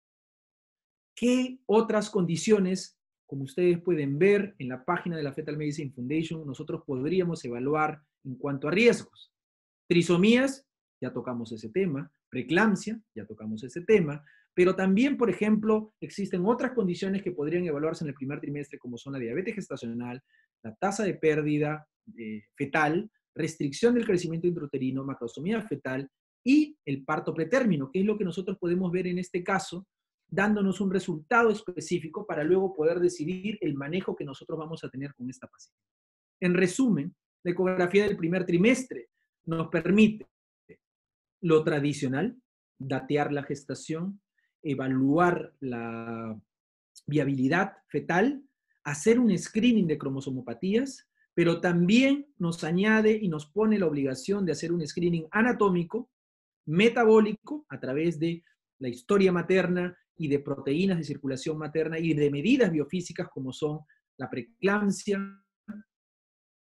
¿Qué otras condiciones, como ustedes pueden ver en la página de la Fetal Medicine Foundation, nosotros podríamos evaluar en cuanto a riesgos? Trisomías, ya tocamos ese tema. Preeclampsia, ya tocamos ese tema. Pero también, por ejemplo, existen otras condiciones que podrían evaluarse en el primer trimestre, como son la diabetes gestacional, la tasa de pérdida fetal, restricción del crecimiento intrauterino, macrosomía fetal y el parto pretérmino, que es lo que nosotros podemos ver en este caso, dándonos un resultado específico para luego poder decidir el manejo que nosotros vamos a tener con esta paciente. En resumen, la ecografía del primer trimestre nos permite lo tradicional, datear la gestación, evaluar la viabilidad fetal, hacer un screening de cromosomopatías, pero también nos añade y nos pone la obligación de hacer un screening anatómico, metabólico, a través de la historia materna y de proteínas de circulación materna y de medidas biofísicas como son la preeclampsia,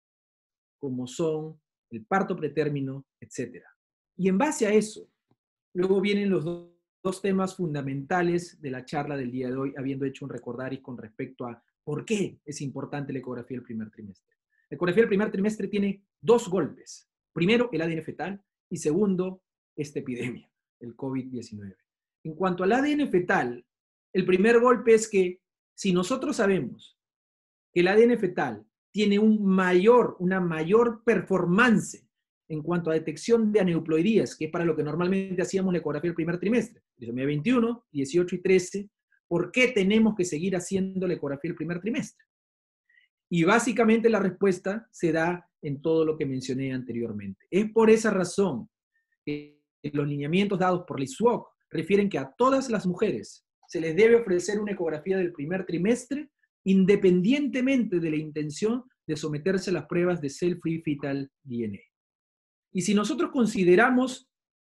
como son el parto pretérmino, etc. Y en base a eso, Luego vienen los dos temas fundamentales de la charla del día de hoy, habiendo hecho un recordaris con respecto a por qué es importante la ecografía del primer trimestre. La ecografía del primer trimestre tiene dos golpes. Primero, el ADN fetal, y segundo, esta epidemia, el COVID-19. En cuanto al ADN fetal, el primer golpe es que si nosotros sabemos que el ADN fetal tiene una mayor performance en cuanto a detección de aneuploidías, que es para lo que normalmente hacíamos la ecografía del primer trimestre, trisomía 21, 18 y 13, ¿por qué tenemos que seguir haciendo la ecografía del primer trimestre? Y básicamente la respuesta se da en todo lo que mencioné anteriormente. Es por esa razón que los lineamientos dados por la ISUOC refieren que a todas las mujeres se les debe ofrecer una ecografía del primer trimestre independientemente de la intención de someterse a las pruebas de cell-free fetal DNA. Y si nosotros consideramos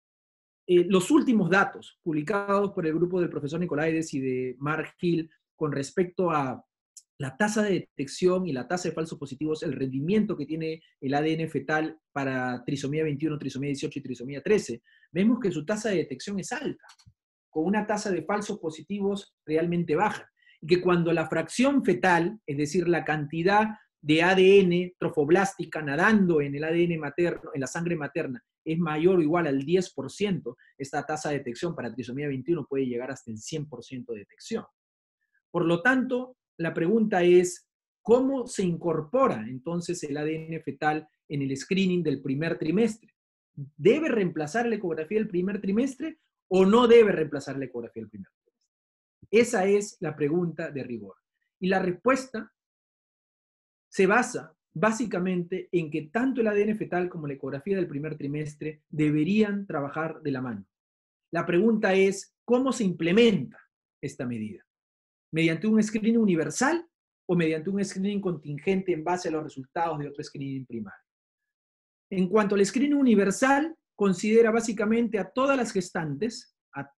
los últimos datos publicados por el grupo del profesor Nicolaides y de Mark Hill con respecto a la tasa de detección y la tasa de falsos positivos, el rendimiento que tiene el ADN fetal para trisomía 21, trisomía 18 y trisomía 13, vemos que su tasa de detección es alta, con una tasa de falsos positivos realmente baja. Y que cuando la fracción fetal, es decir, la cantidad de ADN trofoblástica nadando en el ADN materno, en la sangre materna, es mayor o igual al 10%, esta tasa de detección para trisomía 21 puede llegar hasta el 100% de detección. Por lo tanto, la pregunta es, ¿cómo se incorpora entonces el ADN fetal en el screening del primer trimestre? ¿Debe reemplazar la ecografía del primer trimestre o no debe reemplazar la ecografía del primer trimestre? Esa es la pregunta de rigor. Y la respuesta se basa básicamente en que tanto el ADN fetal como la ecografía del primer trimestre deberían trabajar de la mano. La pregunta es, ¿cómo se implementa esta medida? ¿Mediante un screening universal o mediante un screening contingente en base a los resultados de otro screening primario? En cuanto al screening universal, considera básicamente a todas las gestantes,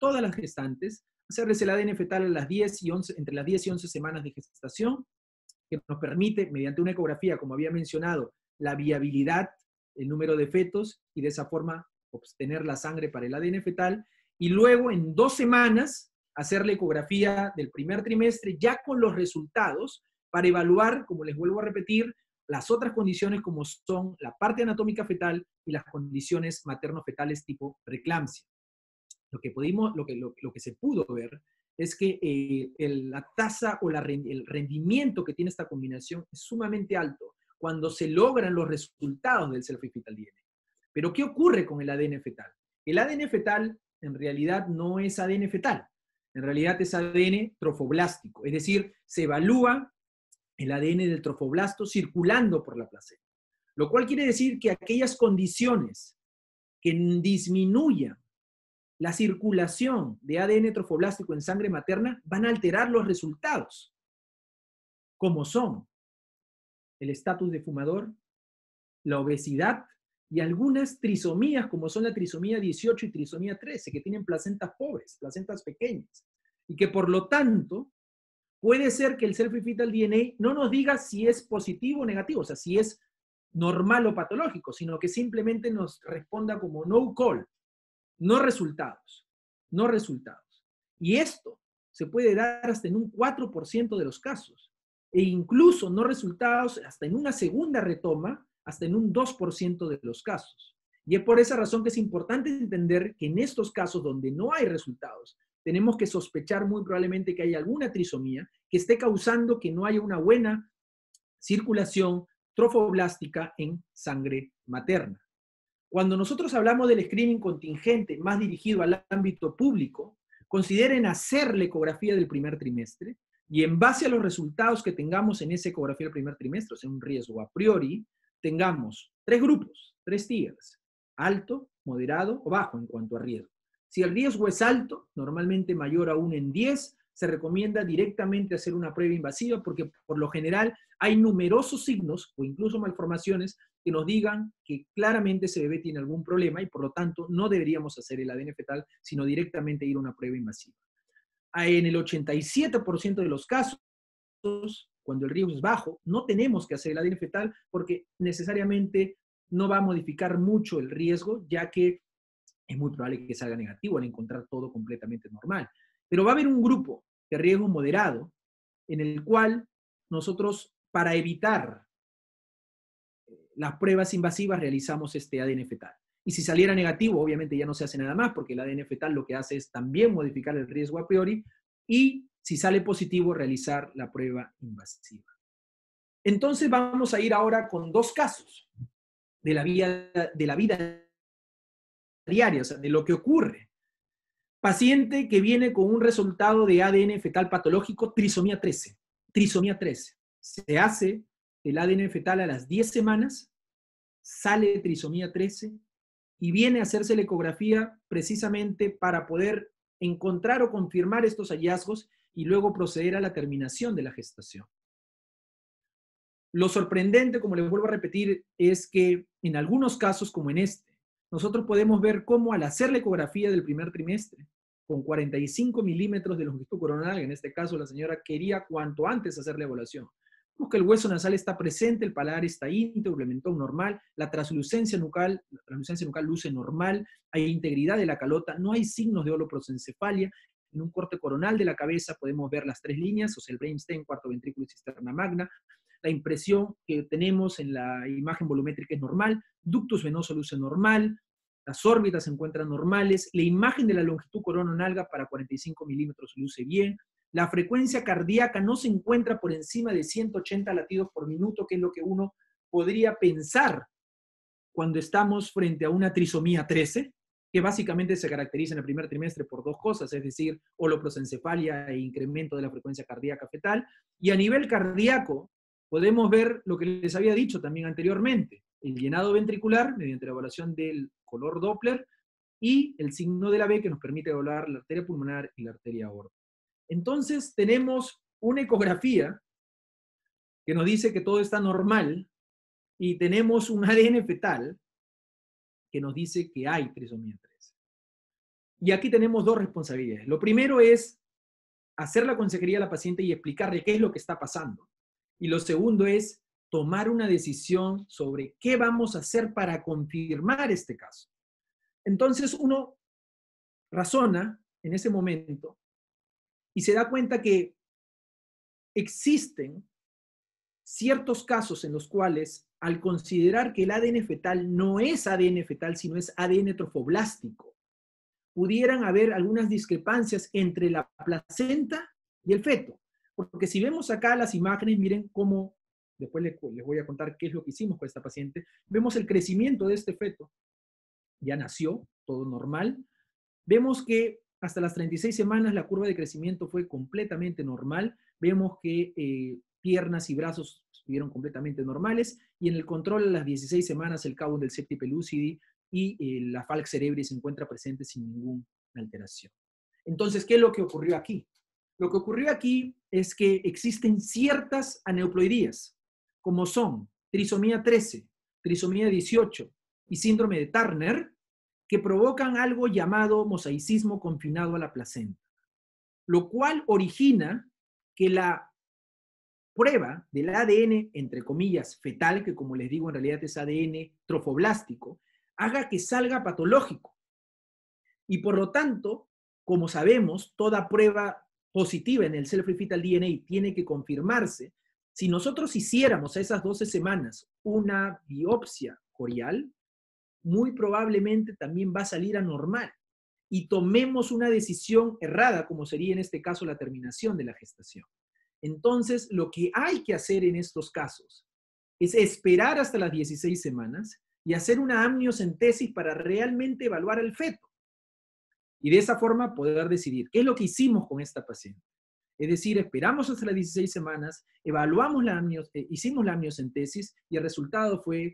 hacerles el ADN fetal a las 10 y 11, entre las 10 y 11 semanas de gestación, que nos permite, mediante una ecografía, como había mencionado, la viabilidad, el número de fetos, y de esa forma obtener la sangre para el ADN fetal, y luego en 2 semanas hacer la ecografía del primer trimestre ya con los resultados para evaluar, como les vuelvo a repetir, las otras condiciones como son la parte anatómica fetal y las condiciones materno-fetales tipo preeclampsia. Lo que se pudo ver es que la tasa o el rendimiento que tiene esta combinación es sumamente alto cuando se logran los resultados del cell-free fetal DNA. Pero ¿qué ocurre con el ADN fetal? El ADN fetal en realidad no es ADN fetal, en realidad es ADN trofoblástico, es decir, se evalúa el ADN del trofoblasto circulando por la placenta, lo cual quiere decir que aquellas condiciones que disminuyan la circulación de ADN trofoblástico en sangre materna van a alterar los resultados, como son el estatus de fumador, la obesidad y algunas trisomías, como son la trisomía 18 y trisomía 13, que tienen placentas pobres, placentas pequeñas, y que por lo tanto puede ser que el cell-free fetal DNA no nos diga si es positivo o negativo, o sea, si es normal o patológico, sino que simplemente nos responda como no call, no resultados, no resultados. Y esto se puede dar hasta en un 4% de los casos, e incluso no resultados hasta en una segunda retoma, hasta en un 2% de los casos. Y es por esa razón que es importante entender que en estos casos donde no hay resultados, tenemos que sospechar muy probablemente que hay alguna trisomía que esté causando que no haya una buena circulación trofoblástica en sangre materna. Cuando nosotros hablamos del screening contingente más dirigido al ámbito público, consideren hacer la ecografía del primer trimestre y en base a los resultados que tengamos en esa ecografía del primer trimestre, o sea, un riesgo a priori, tengamos 3 grupos, 3 tiers, alto, moderado o bajo en cuanto a riesgo. Si el riesgo es alto, normalmente mayor a 1 en 10, se recomienda directamente hacer una prueba invasiva porque por lo general hay numerosos signos o incluso malformaciones que nos digan que claramente ese bebé tiene algún problema y por lo tanto no deberíamos hacer el ADN fetal, sino directamente ir a una prueba invasiva. En el 87% de los casos, cuando el riesgo es bajo, no tenemos que hacer el ADN fetal porque necesariamente no va a modificar mucho el riesgo, ya que es muy probable que salga negativo al encontrar todo completamente normal. Pero va a haber un grupo de riesgo moderado en el cual nosotros, para evitar las pruebas invasivas, realizamos este ADN fetal. Y si saliera negativo, obviamente ya no se hace nada más, porque el ADN fetal lo que hace es también modificar el riesgo a priori, y si sale positivo, realizar la prueba invasiva. Entonces vamos a ir ahora con dos casos de la vida diaria, o sea, de lo que ocurre. Paciente que viene con un resultado de ADN fetal patológico, trisomía 13. Trisomía 13. Se hace el ADN fetal a las 10 semanas, sale trisomía 13 y viene a hacerse la ecografía precisamente para poder encontrar o confirmar estos hallazgos y luego proceder a la terminación de la gestación. Lo sorprendente, como les vuelvo a repetir, es que en algunos casos, como en este, nosotros podemos ver cómo al hacer la ecografía del primer trimestre, con 45 milímetros de longitud coronal, en este caso la señora quería cuanto antes hacer la evaluación, vemos que el hueso nasal está presente, el paladar está íntegro, el mentón normal, la translucencia nucal luce normal, hay integridad de la calota, no hay signos de holoprosencefalia. En un corte coronal de la cabeza podemos ver las tres líneas, o sea, el brainstem, cuarto ventrículo y cisterna magna. La impresión que tenemos en la imagen volumétrica es normal, ductus venoso luce normal, las órbitas se encuentran normales, la imagen de la longitud corononalga para 45 milímetros luce bien, la frecuencia cardíaca no se encuentra por encima de 180 latidos por minuto, que es lo que uno podría pensar cuando estamos frente a una trisomía 13, que básicamente se caracteriza en el primer trimestre por dos cosas, es decir, holoprosencefalia e incremento de la frecuencia cardíaca fetal, y a nivel cardíaco podemos ver lo que les había dicho también anteriormente, el llenado ventricular mediante la evaluación del color Doppler y el signo de la B que nos permite evaluar la arteria pulmonar y la arteria aórtica. Entonces tenemos una ecografía que nos dice que todo está normal y tenemos un ADN fetal que nos dice que hay trisomía 13. Y aquí tenemos dos responsabilidades. Lo primero es hacer la consejería a la paciente y explicarle qué es lo que está pasando. Y lo segundo es tomar una decisión sobre qué vamos a hacer para confirmar este caso. Entonces uno razona en ese momento y se da cuenta que existen ciertos casos en los cuales, al considerar que el ADN fetal no es ADN fetal, sino es ADN trofoblástico, pudieran haber algunas discrepancias entre la placenta y el feto. Porque si vemos acá las imágenes, miren cómo, después les voy a contar qué es lo que hicimos con esta paciente, vemos el crecimiento de este feto, ya nació, todo normal. Vemos que hasta las 36 semanas la curva de crecimiento fue completamente normal. Vemos que piernas y brazos estuvieron completamente normales, y en el control a las 16 semanas el cabo del septi pellucidi y la falx cerebri se encuentra presente sin ninguna alteración. Entonces, ¿qué es lo que ocurrió aquí? Lo que ocurrió aquí es que existen ciertas aneuploidías, como son trisomía 13, trisomía 18 y síndrome de Turner, que provocan algo llamado mosaicismo confinado a la placenta, lo cual origina que la prueba del ADN, entre comillas, fetal, que como les digo en realidad es ADN trofoblástico, haga que salga patológico. Y por lo tanto, como sabemos, toda prueba positiva en el cell-free fetal DNA tiene que confirmarse. Si nosotros hiciéramos a esas 12 semanas una biopsia corial, muy probablemente también va a salir anormal y tomemos una decisión errada, como sería en este caso la terminación de la gestación. Entonces, lo que hay que hacer en estos casos es esperar hasta las 16 semanas y hacer una amniocentesis para realmente evaluar al feto. Y de esa forma poder decidir qué es lo que hicimos con esta paciente. Es decir, esperamos hasta las 16 semanas, evaluamos hicimos la amniocentesis y el resultado fue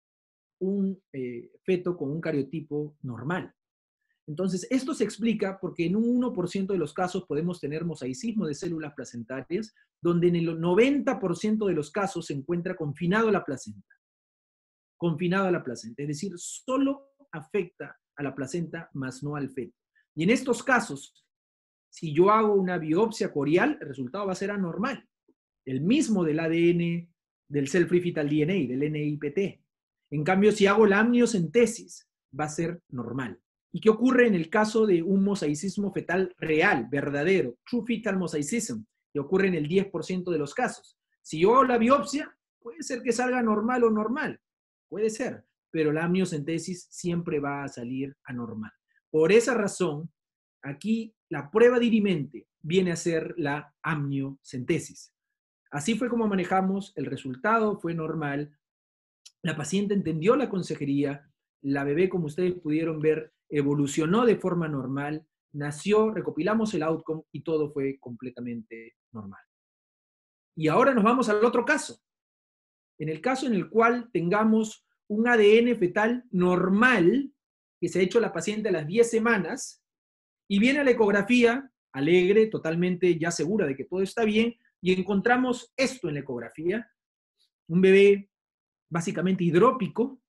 un feto con un cariotipo normal. Entonces, esto se explica porque en un 1% de los casos podemos tener mosaicismo de células placentarias, donde en el 90% de los casos se encuentra confinado a la placenta. Confinado a la placenta, es decir, solo afecta a la placenta, más no al feto. Y en estos casos, si yo hago una biopsia corial, el resultado va a ser anormal. El mismo del ADN, del cell-free fetal DNA, del NIPT. En cambio, si hago la amniocentesis, va a ser normal. ¿Y qué ocurre en el caso de un mosaicismo fetal real, verdadero, true fetal mosaicism, que ocurre en el 10% de los casos? Si yo hago la biopsia, puede ser que salga normal o normal, puede ser, pero la amniocentesis siempre va a salir anormal. Por esa razón, aquí la prueba dirimente viene a ser la amniocentesis. Así fue como manejamos, el resultado fue normal, la paciente entendió la consejería, la bebé, como ustedes pudieron ver, evolucionó de forma normal, nació, recopilamos el outcome y todo fue completamente normal. Y ahora nos vamos al otro caso. En el caso en el cual tengamos un ADN fetal normal, que se ha hecho la paciente a las 10 semanas, y viene a la ecografía, alegre, totalmente ya segura de que todo está bien, y encontramos esto en la ecografía, un bebé básicamente hidrópico,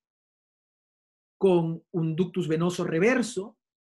con un ductus venoso reverso,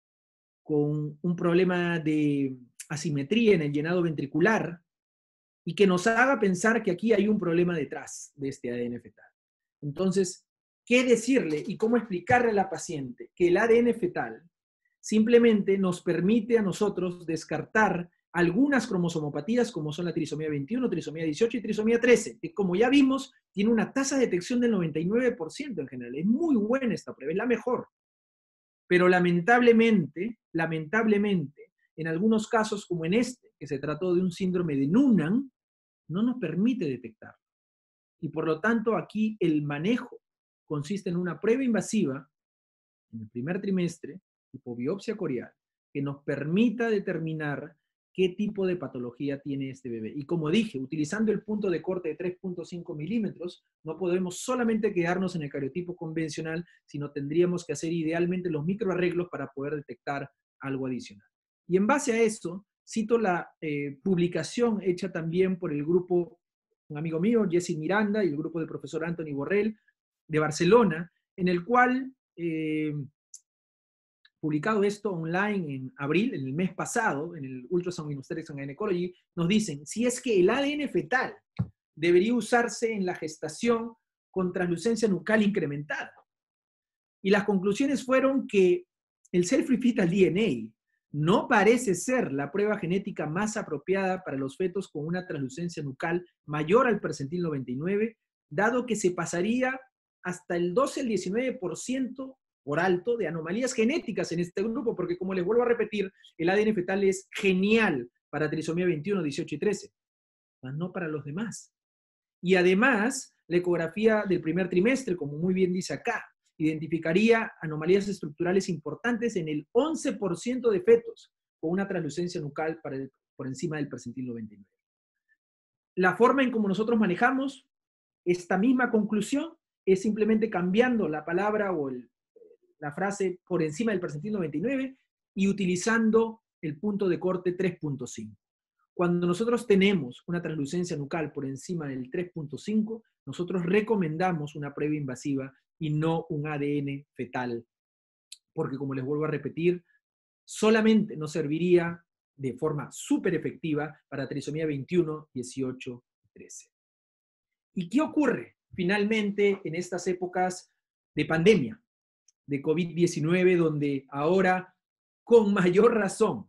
con un problema de asimetría en el llenado ventricular, y que nos haga pensar que aquí hay un problema detrás de este ADN fetal. Entonces, ¿qué decirle y cómo explicarle a la paciente? Que el ADN fetal simplemente nos permite a nosotros descartar algunas cromosomopatías como son la trisomía 21, trisomía 18 y trisomía 13, que como ya vimos, tiene una tasa de detección del 99% en general. Es muy buena esta prueba, es la mejor. Pero lamentablemente, en algunos casos como en este, que se trató de un síndrome de Noonan, no nos permite detectar. Y por lo tanto, aquí el manejo consiste en una prueba invasiva en el primer trimestre, tipo biopsia corial, que nos permita determinar qué tipo de patología tiene este bebé. Y como dije, utilizando el punto de corte de 3.5 milímetros, no podemos solamente quedarnos en el cariotipo convencional, sino tendríamos que hacer idealmente los microarreglos para poder detectar algo adicional. Y en base a eso, cito la publicación hecha también por el grupo, un amigo mío, Jesse Miranda, y el grupo del profesor Anthony Borrell, de Barcelona, en el cual publicado esto online en abril, en el mes pasado, en el Ultrasound in Obstetrics and Gynecology, nos dicen, si es que el ADN fetal debería usarse en la gestación con translucencia nucal incrementada. Y las conclusiones fueron que el cell-free fetal DNA no parece ser la prueba genética más apropiada para los fetos con una translucencia nucal mayor al percentil 99, dado que se pasaría hasta el 12 al 19% por alto de anomalías genéticas en este grupo, porque como les vuelvo a repetir, el ADN fetal es genial para trisomía 21, 18 y 13, mas no para los demás. Y además, la ecografía del primer trimestre, como muy bien dice acá, identificaría anomalías estructurales importantes en el 11% de fetos con una translucencia nucal por encima del percentil 99. La forma en cómo nosotros manejamos esta misma conclusión es simplemente cambiando la palabra o la frase por encima del percentil 99 y utilizando el punto de corte 3.5. Cuando nosotros tenemos una translucencia nucal por encima del 3.5, nosotros recomendamos una prueba invasiva y no un ADN fetal, porque como les vuelvo a repetir, solamente nos serviría de forma súper efectiva para trisomía 21, 18 y 13. ¿Y qué ocurre finalmente en estas épocas de pandemia, de COVID-19, donde ahora, con mayor razón,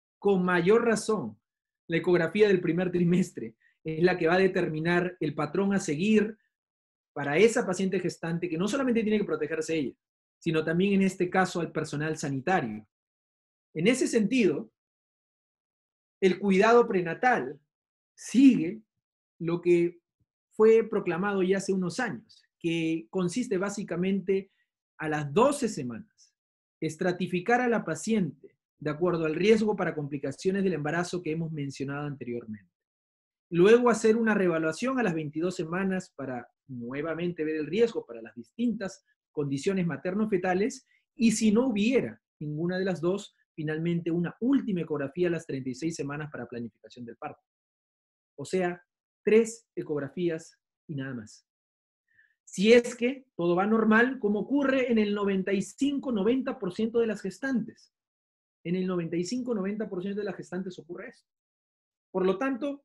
la ecografía del primer trimestre es la que va a determinar el patrón a seguir para esa paciente gestante que no solamente tiene que protegerse ella, sino también en este caso al personal sanitario? En ese sentido, el cuidado prenatal sigue lo que fue proclamado ya hace unos años, que consiste básicamente a las 12 semanas, estratificar a la paciente de acuerdo al riesgo para complicaciones del embarazo que hemos mencionado anteriormente. Luego hacer una reevaluación a las 22 semanas para nuevamente ver el riesgo para las distintas condiciones materno-fetales y si no hubiera ninguna de las dos, finalmente una última ecografía a las 36 semanas para planificación del parto. O sea, 3 ecografías y nada más. Si es que todo va normal, como ocurre en el 95-90% de las gestantes. En el 95-90% de las gestantes ocurre esto. Por lo tanto,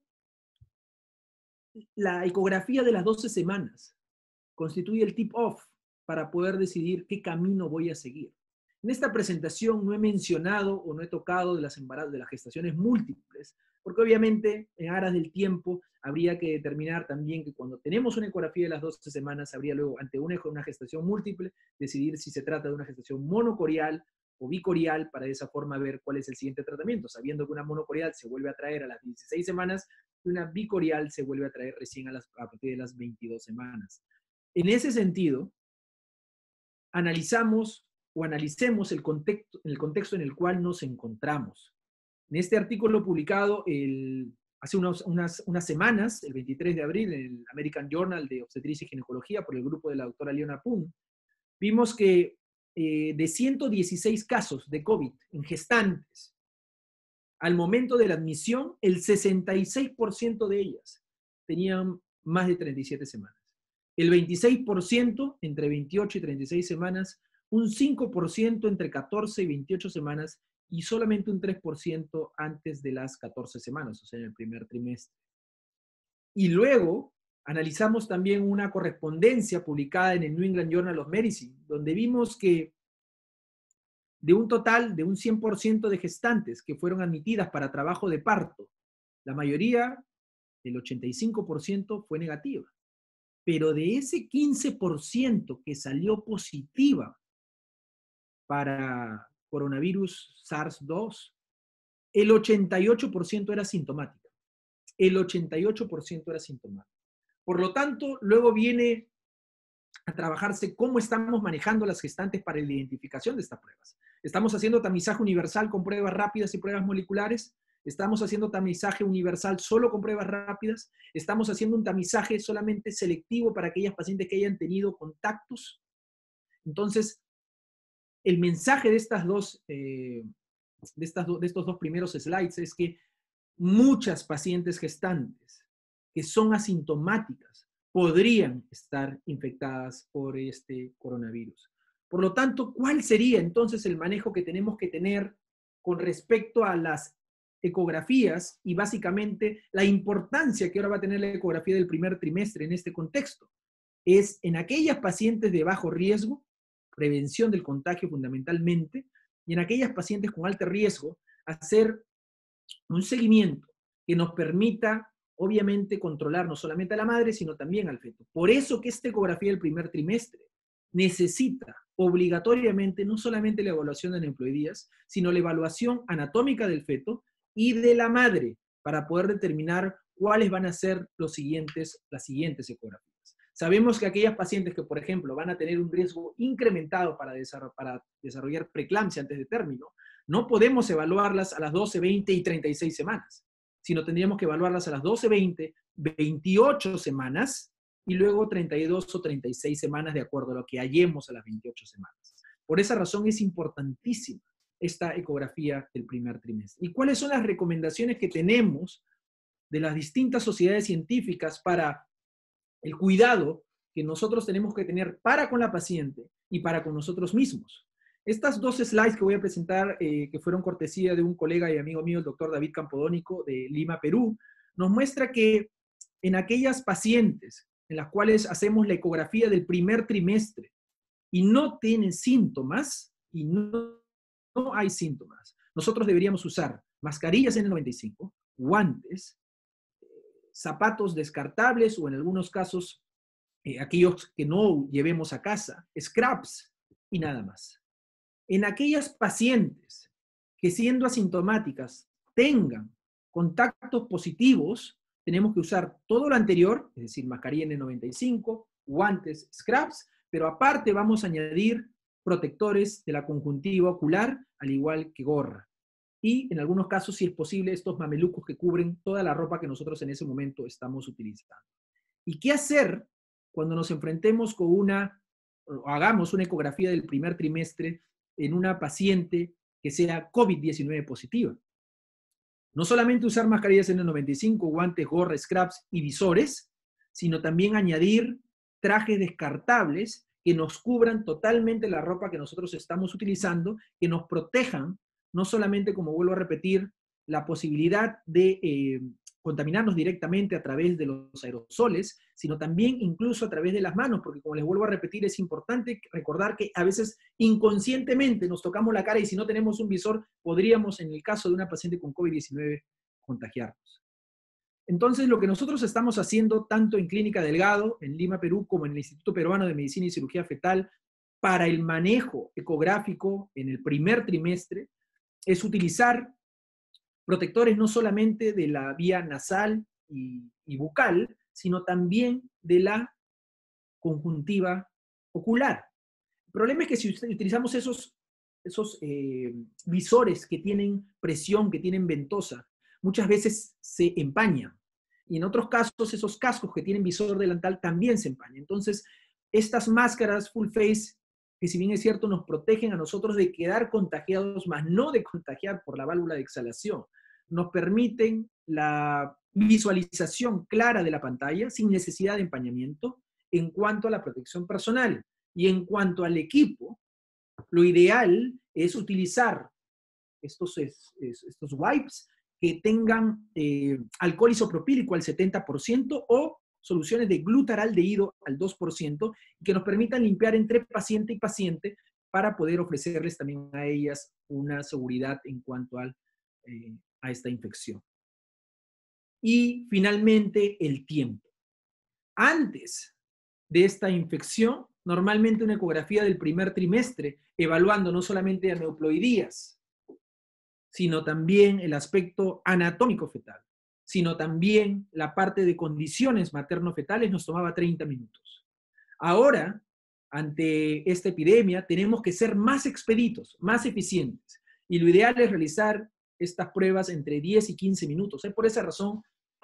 la ecografía de las 12 semanas constituye el tip-off para poder decidir qué camino voy a seguir. En esta presentación no he mencionado o no he tocado de las gestaciones múltiples, porque obviamente en aras del tiempo habría que determinar también que cuando tenemos una ecografía de las 12 semanas, habría luego ante una gestación múltiple decidir si se trata de una gestación monocorial o bicorial, para de esa forma ver cuál es el siguiente tratamiento, sabiendo que una monocorial se vuelve a traer a las 16 semanas y una bicorial se vuelve a traer recién a partir de las 22 semanas. En ese sentido, analicemos el contexto en el cual nos encontramos. En este artículo publicado hace unas semanas, el 23 de abril, en el American Journal de Obstetricia y Ginecología, por el grupo de la doctora Leona Pun, vimos que de 116 casos de COVID en gestantes, al momento de la admisión, el 66% de ellas tenían más de 37 semanas. El 26% entre 28 y 36 semanas, un 5% entre 14 y 28 semanas y solamente un 3% antes de las 14 semanas, o sea, en el primer trimestre. Y luego analizamos también una correspondencia publicada en el New England Journal of Medicine, donde vimos que de un total de un 100% de gestantes que fueron admitidas para trabajo de parto, la mayoría, el 85%, fue negativa. Pero de ese 15% que salió positiva para coronavirus SARS-2, el 88% era sintomática. El 88% era sintomática. Por lo tanto, luego viene a trabajarse cómo estamos manejando las gestantes para la identificación de estas pruebas. Estamos haciendo tamizaje universal con pruebas rápidas y pruebas moleculares. Estamos haciendo tamizaje universal solo con pruebas rápidas. Estamos haciendo un tamizaje solamente selectivo para aquellas pacientes que hayan tenido contactos. Entonces, el mensaje de estos dos primeros slides es que muchas pacientes gestantes que son asintomáticas podrían estar infectadas por este coronavirus. Por lo tanto, ¿cuál sería entonces el manejo que tenemos que tener con respecto a las ecografías y básicamente la importancia que ahora va a tener la ecografía del primer trimestre en este contexto? Es en aquellas pacientes de bajo riesgo, prevención del contagio fundamentalmente, y en aquellas pacientes con alto riesgo, hacer un seguimiento que nos permita, obviamente, controlar no solamente a la madre, sino también al feto. Por eso que esta ecografía del primer trimestre necesita obligatoriamente no solamente la evaluación de aneuploidías, sino la evaluación anatómica del feto y de la madre, para poder determinar cuáles van a ser las siguientes ecografías. Sabemos que aquellas pacientes que, por ejemplo, van a tener un riesgo incrementado para desarrollar preeclampsia antes de término, no podemos evaluarlas a las 12, 20 y 36 semanas, sino tendríamos que evaluarlas a las 12, 20, 28 semanas y luego 32 o 36 semanas de acuerdo a lo que hallemos a las 28 semanas. Por esa razón es importantísima esta ecografía del primer trimestre. ¿Y cuáles son las recomendaciones que tenemos de las distintas sociedades científicas para el cuidado que nosotros tenemos que tener para con la paciente y para con nosotros mismos? Estas dos slides que voy a presentar, que fueron cortesía de un colega y amigo mío, el doctor David Campodónico, de Lima, Perú, nos muestra que en aquellas pacientes en las cuales hacemos la ecografía del primer trimestre y no tienen síntomas, y no hay síntomas, nosotros deberíamos usar mascarillas N95, guantes, zapatos descartables o en algunos casos, aquellos que no llevemos a casa, scrubs y nada más. En aquellas pacientes que siendo asintomáticas tengan contactos positivos, tenemos que usar todo lo anterior, es decir, mascarilla N95, guantes, scrubs, pero aparte vamos a añadir protectores de la conjuntiva ocular, al igual que gorra. Y en algunos casos, si es posible, estos mamelucos que cubren toda la ropa que nosotros en ese momento estamos utilizando. ¿Y qué hacer cuando nos enfrentemos con o hagamos una ecografía del primer trimestre en una paciente que sea COVID-19 positiva? No solamente usar mascarillas N95, guantes, gorras, scrubs y visores, sino también añadir trajes descartables que nos cubran totalmente la ropa que nosotros estamos utilizando, que nos protejan, no solamente, como vuelvo a repetir, la posibilidad de contaminarnos directamente a través de los aerosoles, sino también incluso a través de las manos, porque como les vuelvo a repetir, es importante recordar que a veces inconscientemente nos tocamos la cara y si no tenemos un visor, podríamos, en el caso de una paciente con COVID-19, contagiarnos. Entonces, lo que nosotros estamos haciendo, tanto en Clínica Delgado, en Lima, Perú, como en el Instituto Peruano de Medicina y Cirugía Fetal, para el manejo ecográfico en el primer trimestre, es utilizar protectores no solamente de la vía nasal y bucal, sino también de la conjuntiva ocular. El problema es que si utilizamos esos visores que tienen presión, que tienen ventosa, muchas veces se empañan. Y en otros casos, esos cascos que tienen visor delantal también se empañan. Entonces, estas máscaras full face, que si bien es cierto, nos protegen a nosotros de quedar contagiados, más no de contagiar por la válvula de exhalación, nos permiten la visualización clara de la pantalla sin necesidad de empañamiento en cuanto a la protección personal. Y en cuanto al equipo, lo ideal es utilizar estos wipes que tengan alcohol isopropílico al 70% o soluciones de glutaraldehído al 2%, que nos permitan limpiar entre paciente y paciente para poder ofrecerles también a ellas una seguridad en cuanto a esta infección. Y finalmente, el tiempo. Antes de esta infección, normalmente una ecografía del primer trimestre, evaluando no solamente aneuploidías, sino también el aspecto anatómico fetal, sino también la parte de condiciones materno-fetales, nos tomaba 30 minutos. Ahora, ante esta epidemia, tenemos que ser más expeditos, más eficientes, y lo ideal es realizar estas pruebas entre 10 y 15 minutos. Es por esa razón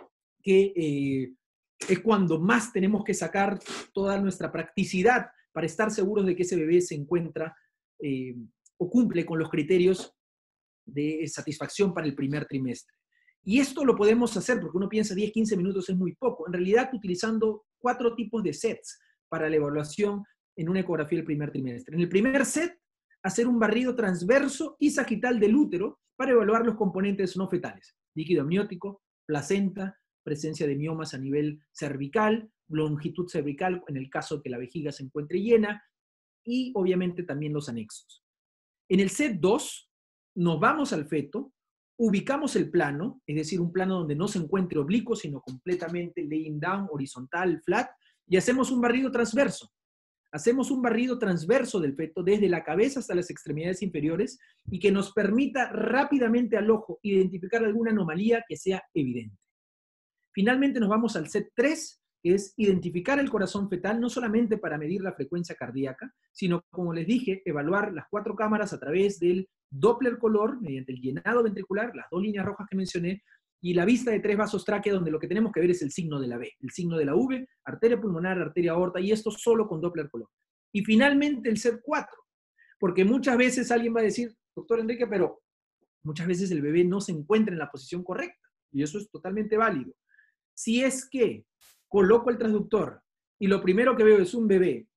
que es cuando más tenemos que sacar toda nuestra practicidad para estar seguros de que ese bebé se encuentra o cumple con los criterios de satisfacción para el primer trimestre. Y esto lo podemos hacer porque uno piensa 10, 15 minutos es muy poco. En realidad, utilizando 4 tipos de sets para la evaluación en una ecografía del primer trimestre. En el primer set, hacer un barrido transverso y sagital del útero para evaluar los componentes no fetales: líquido amniótico, placenta, presencia de miomas a nivel cervical, longitud cervical en el caso de que la vejiga se encuentre llena, y obviamente también los anexos. En el set 2, nos vamos al feto, ubicamos el plano, es decir, un plano donde no se encuentre oblicuo, sino completamente laying down, horizontal, flat, y hacemos un barrido transverso. Hacemos un barrido transverso del feto desde la cabeza hasta las extremidades inferiores y que nos permita rápidamente al ojo identificar alguna anomalía que sea evidente. Finalmente nos vamos al set 3, que es identificar el corazón fetal, no solamente para medir la frecuencia cardíaca, sino, como les dije, evaluar las 4 cámaras a través del Doppler color, mediante el llenado ventricular, las 2 líneas rojas que mencioné, y la vista de 3 vasos tráquea, donde lo que tenemos que ver es el signo de la V, el signo de la V, arteria pulmonar, arteria aorta, y esto solo con Doppler color. Y finalmente el set 4, porque muchas veces alguien va a decir, doctor Enrique, pero muchas veces el bebé no se encuentra en la posición correcta, y eso es totalmente válido. Si es que coloco el transductor y lo primero que veo es un bebé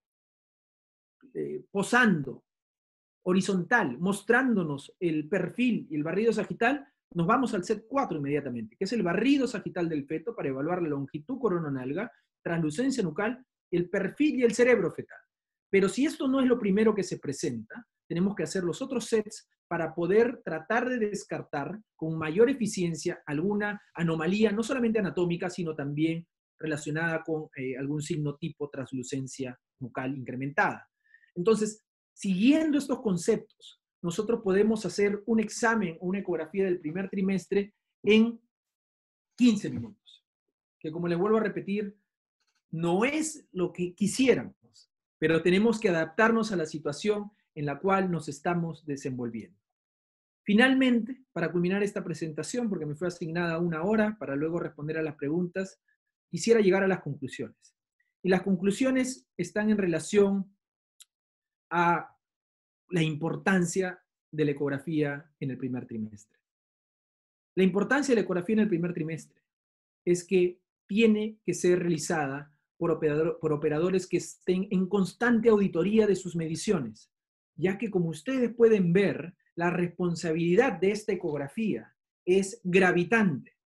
posando horizontal, mostrándonos el perfil y el barrido sagital, nos vamos al set 4 inmediatamente, que es el barrido sagital del feto para evaluar la longitud corononalga, translucencia nucal, el perfil y el cerebro fetal. Pero si esto no es lo primero que se presenta, tenemos que hacer los otros sets para poder tratar de descartar con mayor eficiencia alguna anomalía, no solamente anatómica, sino también relacionada con algún signo tipo translucencia nucal incrementada. Entonces, siguiendo estos conceptos, nosotros podemos hacer un examen o una ecografía del primer trimestre en 15 minutos, que, como les vuelvo a repetir, no es lo que quisiéramos, pero tenemos que adaptarnos a la situación en la cual nos estamos desenvolviendo. Finalmente, para culminar esta presentación, porque me fue asignada 1 hora para luego responder a las preguntas, quisiera llegar a las conclusiones. Y las conclusiones están en relación a la importancia de la ecografía en el primer trimestre. La importancia de la ecografía en el primer trimestre es que tiene que ser realizada por operadores que estén en constante auditoría de sus mediciones, ya que, como ustedes pueden ver, la responsabilidad de esta ecografía es gravitante,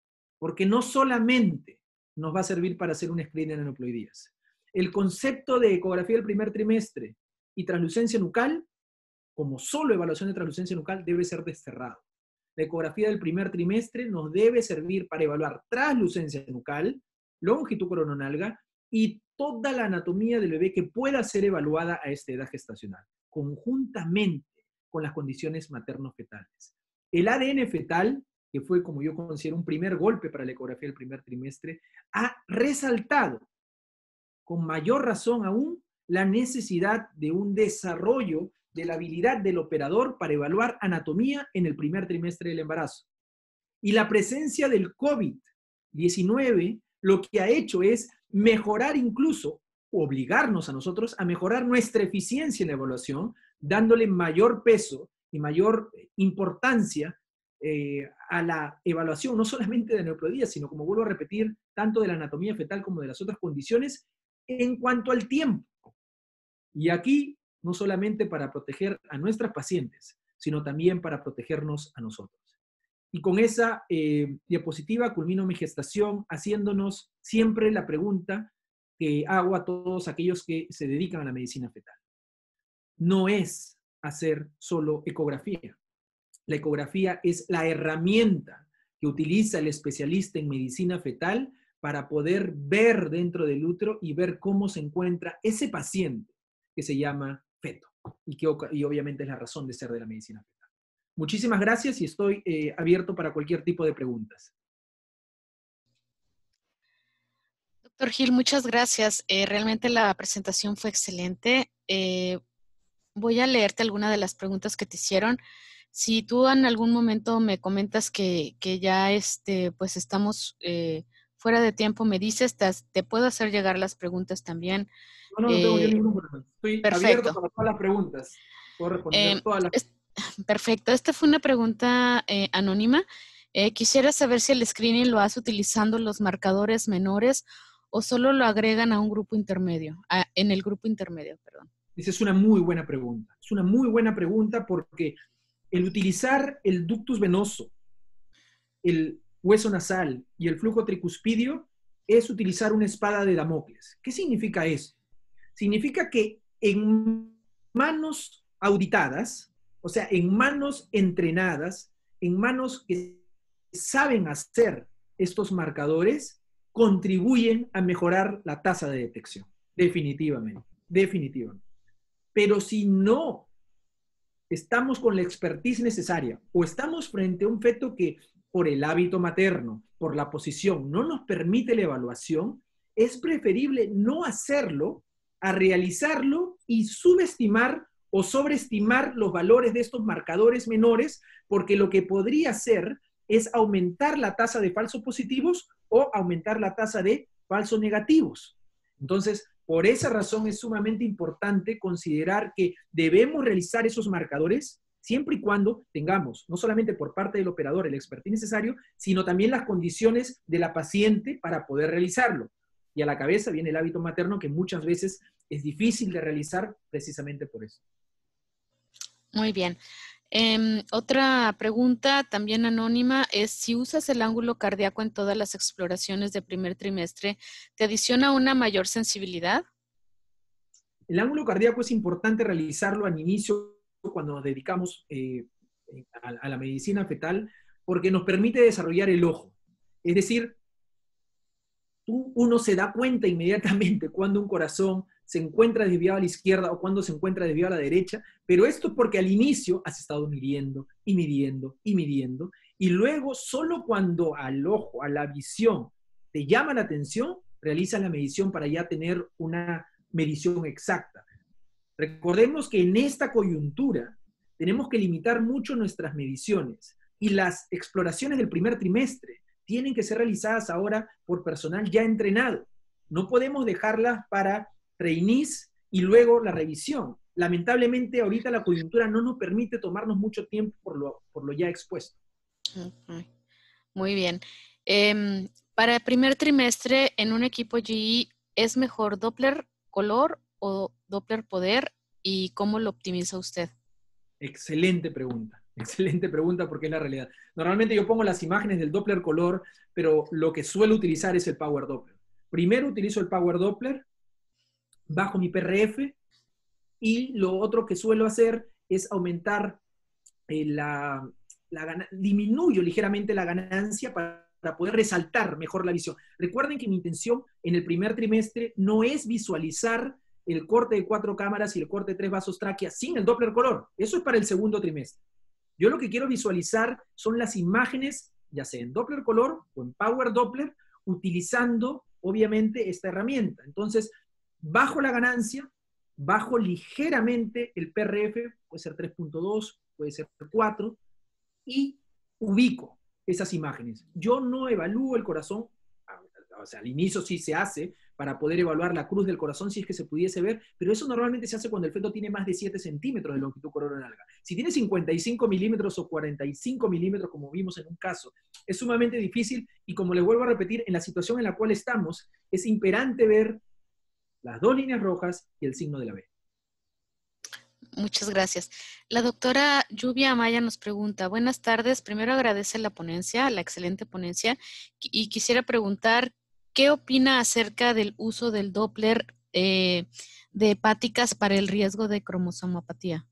porque no solamente nos va a servir para hacer un screening de aneuploidías. El concepto de ecografía del primer trimestre y translucencia nucal, como solo evaluación de translucencia nucal, debe ser desterrado. La ecografía del primer trimestre nos debe servir para evaluar translucencia nucal, longitud corononalga y toda la anatomía del bebé que pueda ser evaluada a esta edad gestacional, conjuntamente con las condiciones materno-fetales. El ADN fetal, que fue, como yo considero, un primer golpe para la ecografía del primer trimestre, ha resaltado con mayor razón aún la necesidad de un desarrollo de la habilidad del operador para evaluar anatomía en el primer trimestre del embarazo. Y la presencia del COVID-19 lo que ha hecho es mejorar incluso, obligarnos a nosotros a mejorar nuestra eficiencia en la evaluación, dándole mayor peso y mayor importancia a la evaluación, no solamente de aneuploidía, sino, como vuelvo a repetir, tanto de la anatomía fetal como de las otras condiciones, en cuanto al tiempo. Y aquí, no solamente para proteger a nuestras pacientes, sino también para protegernos a nosotros. Y con esa diapositiva culmino mi gestación haciéndonos siempre la pregunta que hago a todos aquellos que se dedican a la medicina fetal. No es hacer solo ecografía. La ecografía es la herramienta que utiliza el especialista en medicina fetal para poder ver dentro del útero y ver cómo se encuentra ese paciente que se llama feto y obviamente es la razón de ser de la medicina fetal. Muchísimas gracias y estoy abierto para cualquier tipo de preguntas. Doctor Gil, muchas gracias. Realmente la presentación fue excelente. Voy a leerte algunas de las preguntas que te hicieron. Si tú en algún momento me comentas que ya pues estamos fuera de tiempo, me dices, te puedo hacer llegar las preguntas también. No tengo yo ningún problema. Estoy Perfecto. abierto para todas las preguntas. Puedo responder todas las Perfecto. Esta fue una pregunta anónima. Quisiera saber si el screening lo hace utilizando los marcadores menores o solo lo agregan a un grupo intermedio, en el grupo intermedio, perdón. Esa es una muy buena pregunta. Es una muy buena pregunta porque el utilizar el ductus venoso, el hueso nasal y el flujo tricuspidio es utilizar una espada de Damocles. ¿Qué significa eso? Significa que en manos auditadas, o sea, en manos entrenadas, en manos que saben hacer estos marcadores, contribuyen a mejorar la tasa de detección. Definitivamente, definitivamente. Pero si no estamos con la expertise necesaria o estamos frente a un feto que por el hábito materno, por la posición, no nos permite la evaluación, es preferible no hacerlo a realizarlo y subestimar o sobreestimar los valores de estos marcadores menores, porque lo que podría hacer es aumentar la tasa de falsos positivos o aumentar la tasa de falsos negativos. Entonces, por esa razón es sumamente importante considerar que debemos realizar esos marcadores siempre y cuando tengamos, no solamente por parte del operador el expertise necesario, sino también las condiciones de la paciente para poder realizarlo. Y a la cabeza viene el hábito materno que muchas veces es difícil de realizar precisamente por eso. Muy bien. Otra pregunta también anónima es si usas el ángulo cardíaco en todas las exploraciones de primer trimestre, ¿te adiciona una mayor sensibilidad? El ángulo cardíaco es importante realizarlo al inicio cuando nos dedicamos a la medicina fetal porque nos permite desarrollar el ojo. Es decir, uno se da cuenta inmediatamente cuando un corazón se encuentra desviado a la izquierda o cuando se encuentra desviado a la derecha, pero esto porque al inicio has estado midiendo y midiendo y midiendo, y luego solo cuando al ojo, a la visión, te llama la atención, realizas la medición para ya tener una medición exacta. Recordemos que en esta coyuntura tenemos que limitar mucho nuestras mediciones y las exploraciones del primer trimestre tienen que ser realizadas ahora por personal ya entrenado. No podemos dejarlas para trainees y luego la revisión. Lamentablemente, ahorita la coyuntura no nos permite tomarnos mucho tiempo por lo ya expuesto. Muy bien. Para el primer trimestre, en un equipo GE, ¿es mejor Doppler color o Doppler poder? ¿Y cómo lo optimiza usted? Excelente pregunta. Excelente pregunta porque es la realidad. Normalmente yo pongo las imágenes del Doppler color, pero lo que suelo utilizar es el Power Doppler. Primero utilizo el Power Doppler, bajo mi PRF, y lo otro que suelo hacer es aumentar disminuyo ligeramente la ganancia para poder resaltar mejor la visión. Recuerden que mi intención en el primer trimestre no es visualizar el corte de 4 cámaras y el corte de 3 vasos tráquea sin el Doppler color. Eso es para el segundo trimestre. Yo lo que quiero visualizar son las imágenes, ya sea en Doppler color o en Power Doppler, utilizando obviamente esta herramienta. Entonces, bajo la ganancia, bajo ligeramente el PRF, puede ser 3.2, puede ser 4, y ubico esas imágenes. Yo no evalúo el corazón, o sea, al inicio sí se hace para poder evaluar la cruz del corazón si es que se pudiese ver, pero eso normalmente se hace cuando el feto tiene más de 7 centímetros de longitud coronal. Si tiene 55 milímetros o 45 milímetros, como vimos en un caso, es sumamente difícil, y como les vuelvo a repetir, en la situación en la cual estamos, es imperante ver las 2 líneas rojas y el signo de la B. Muchas gracias. La doctora Lluvia Amaya nos pregunta, buenas tardes, primero agradece la ponencia, la excelente ponencia, y quisiera preguntar, ¿qué opina acerca del uso del Doppler de hepáticas para el riesgo de cromosomopatía?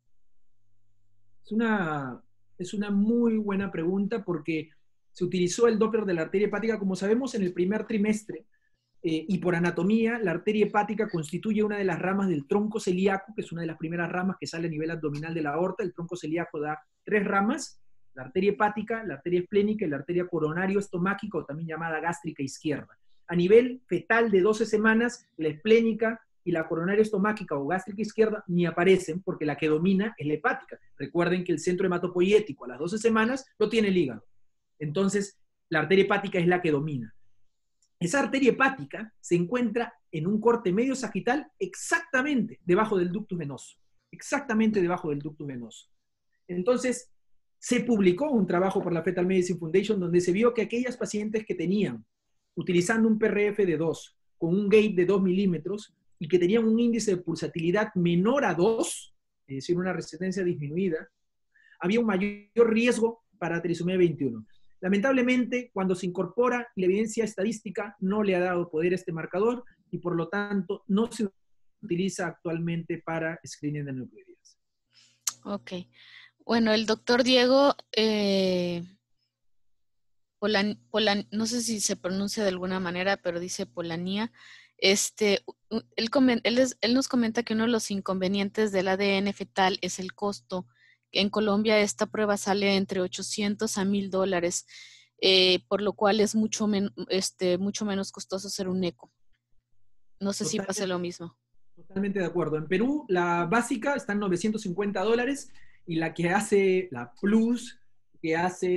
Es una muy buena pregunta porque se utilizó el Doppler de la arteria hepática, como sabemos, en el primer trimestre. Y por anatomía, la arteria hepática constituye una de las ramas del tronco celíaco, que es una de las primeras ramas que sale a nivel abdominal de la aorta. El tronco celíaco da 3 ramas, la arteria hepática, la arteria esplénica y la arteria coronario-estomáquica, o también llamada gástrica izquierda. A nivel fetal de 12 semanas, la esplénica y la coronario-estomáquica o gástrica izquierda ni aparecen, porque la que domina es la hepática. Recuerden que el centro hematopoiético a las 12 semanas lo tiene el hígado. Entonces, la arteria hepática es la que domina. Esa arteria hepática se encuentra en un corte medio sagital exactamente debajo del ductus venoso. Exactamente debajo del ductus venoso. Entonces, se publicó un trabajo por la Fetal Medicine Foundation donde se vio que aquellas pacientes que tenían, utilizando un PRF de 2, con un gate de 2 milímetros, y que tenían un índice de pulsatilidad menor a 2, es decir, una resistencia disminuida, había un mayor riesgo para trisomía 21. Lamentablemente, cuando se incorpora la evidencia estadística, no le ha dado poder a este marcador y por lo tanto no se utiliza actualmente para screening de nucleoides. Ok. Bueno, el doctor Diego, no sé si se pronuncia de alguna manera, pero dice Polanía. Él nos comenta que uno de los inconvenientes del ADN fetal es el costo. En Colombia esta prueba sale entre $800 a $1,000, por lo cual es mucho menos costoso hacer un eco. No sé si pasa lo mismo. Totalmente de acuerdo. En Perú la básica está en $950 y la que hace la Plus, que hace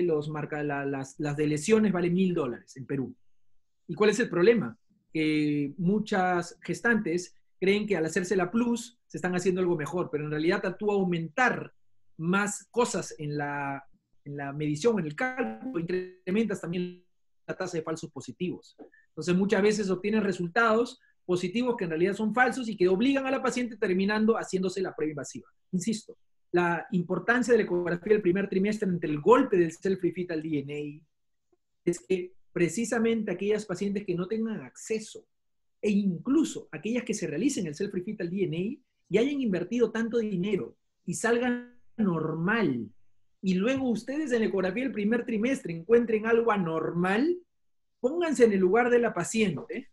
las de lesiones, vale $1,000 en Perú. ¿Y cuál es el problema? Que muchas gestantes creen que al hacerse la Plus se están haciendo algo mejor, pero en realidad tú aumentar más cosas en la medición, en el cálculo, incrementas también la tasa de falsos positivos. Entonces muchas veces obtienen resultados positivos que en realidad son falsos y que obligan a la paciente terminando haciéndose la prueba invasiva. Insisto, la importancia de la ecografía del primer trimestre entre el golpe del self-free fetal DNA es que precisamente aquellas pacientes que no tengan acceso e incluso aquellas que se realicen el self-free fetal DNA y hayan invertido tanto dinero y salgan normal, y luego ustedes en la ecografía del primer trimestre encuentren algo anormal, pónganse en el lugar de la paciente,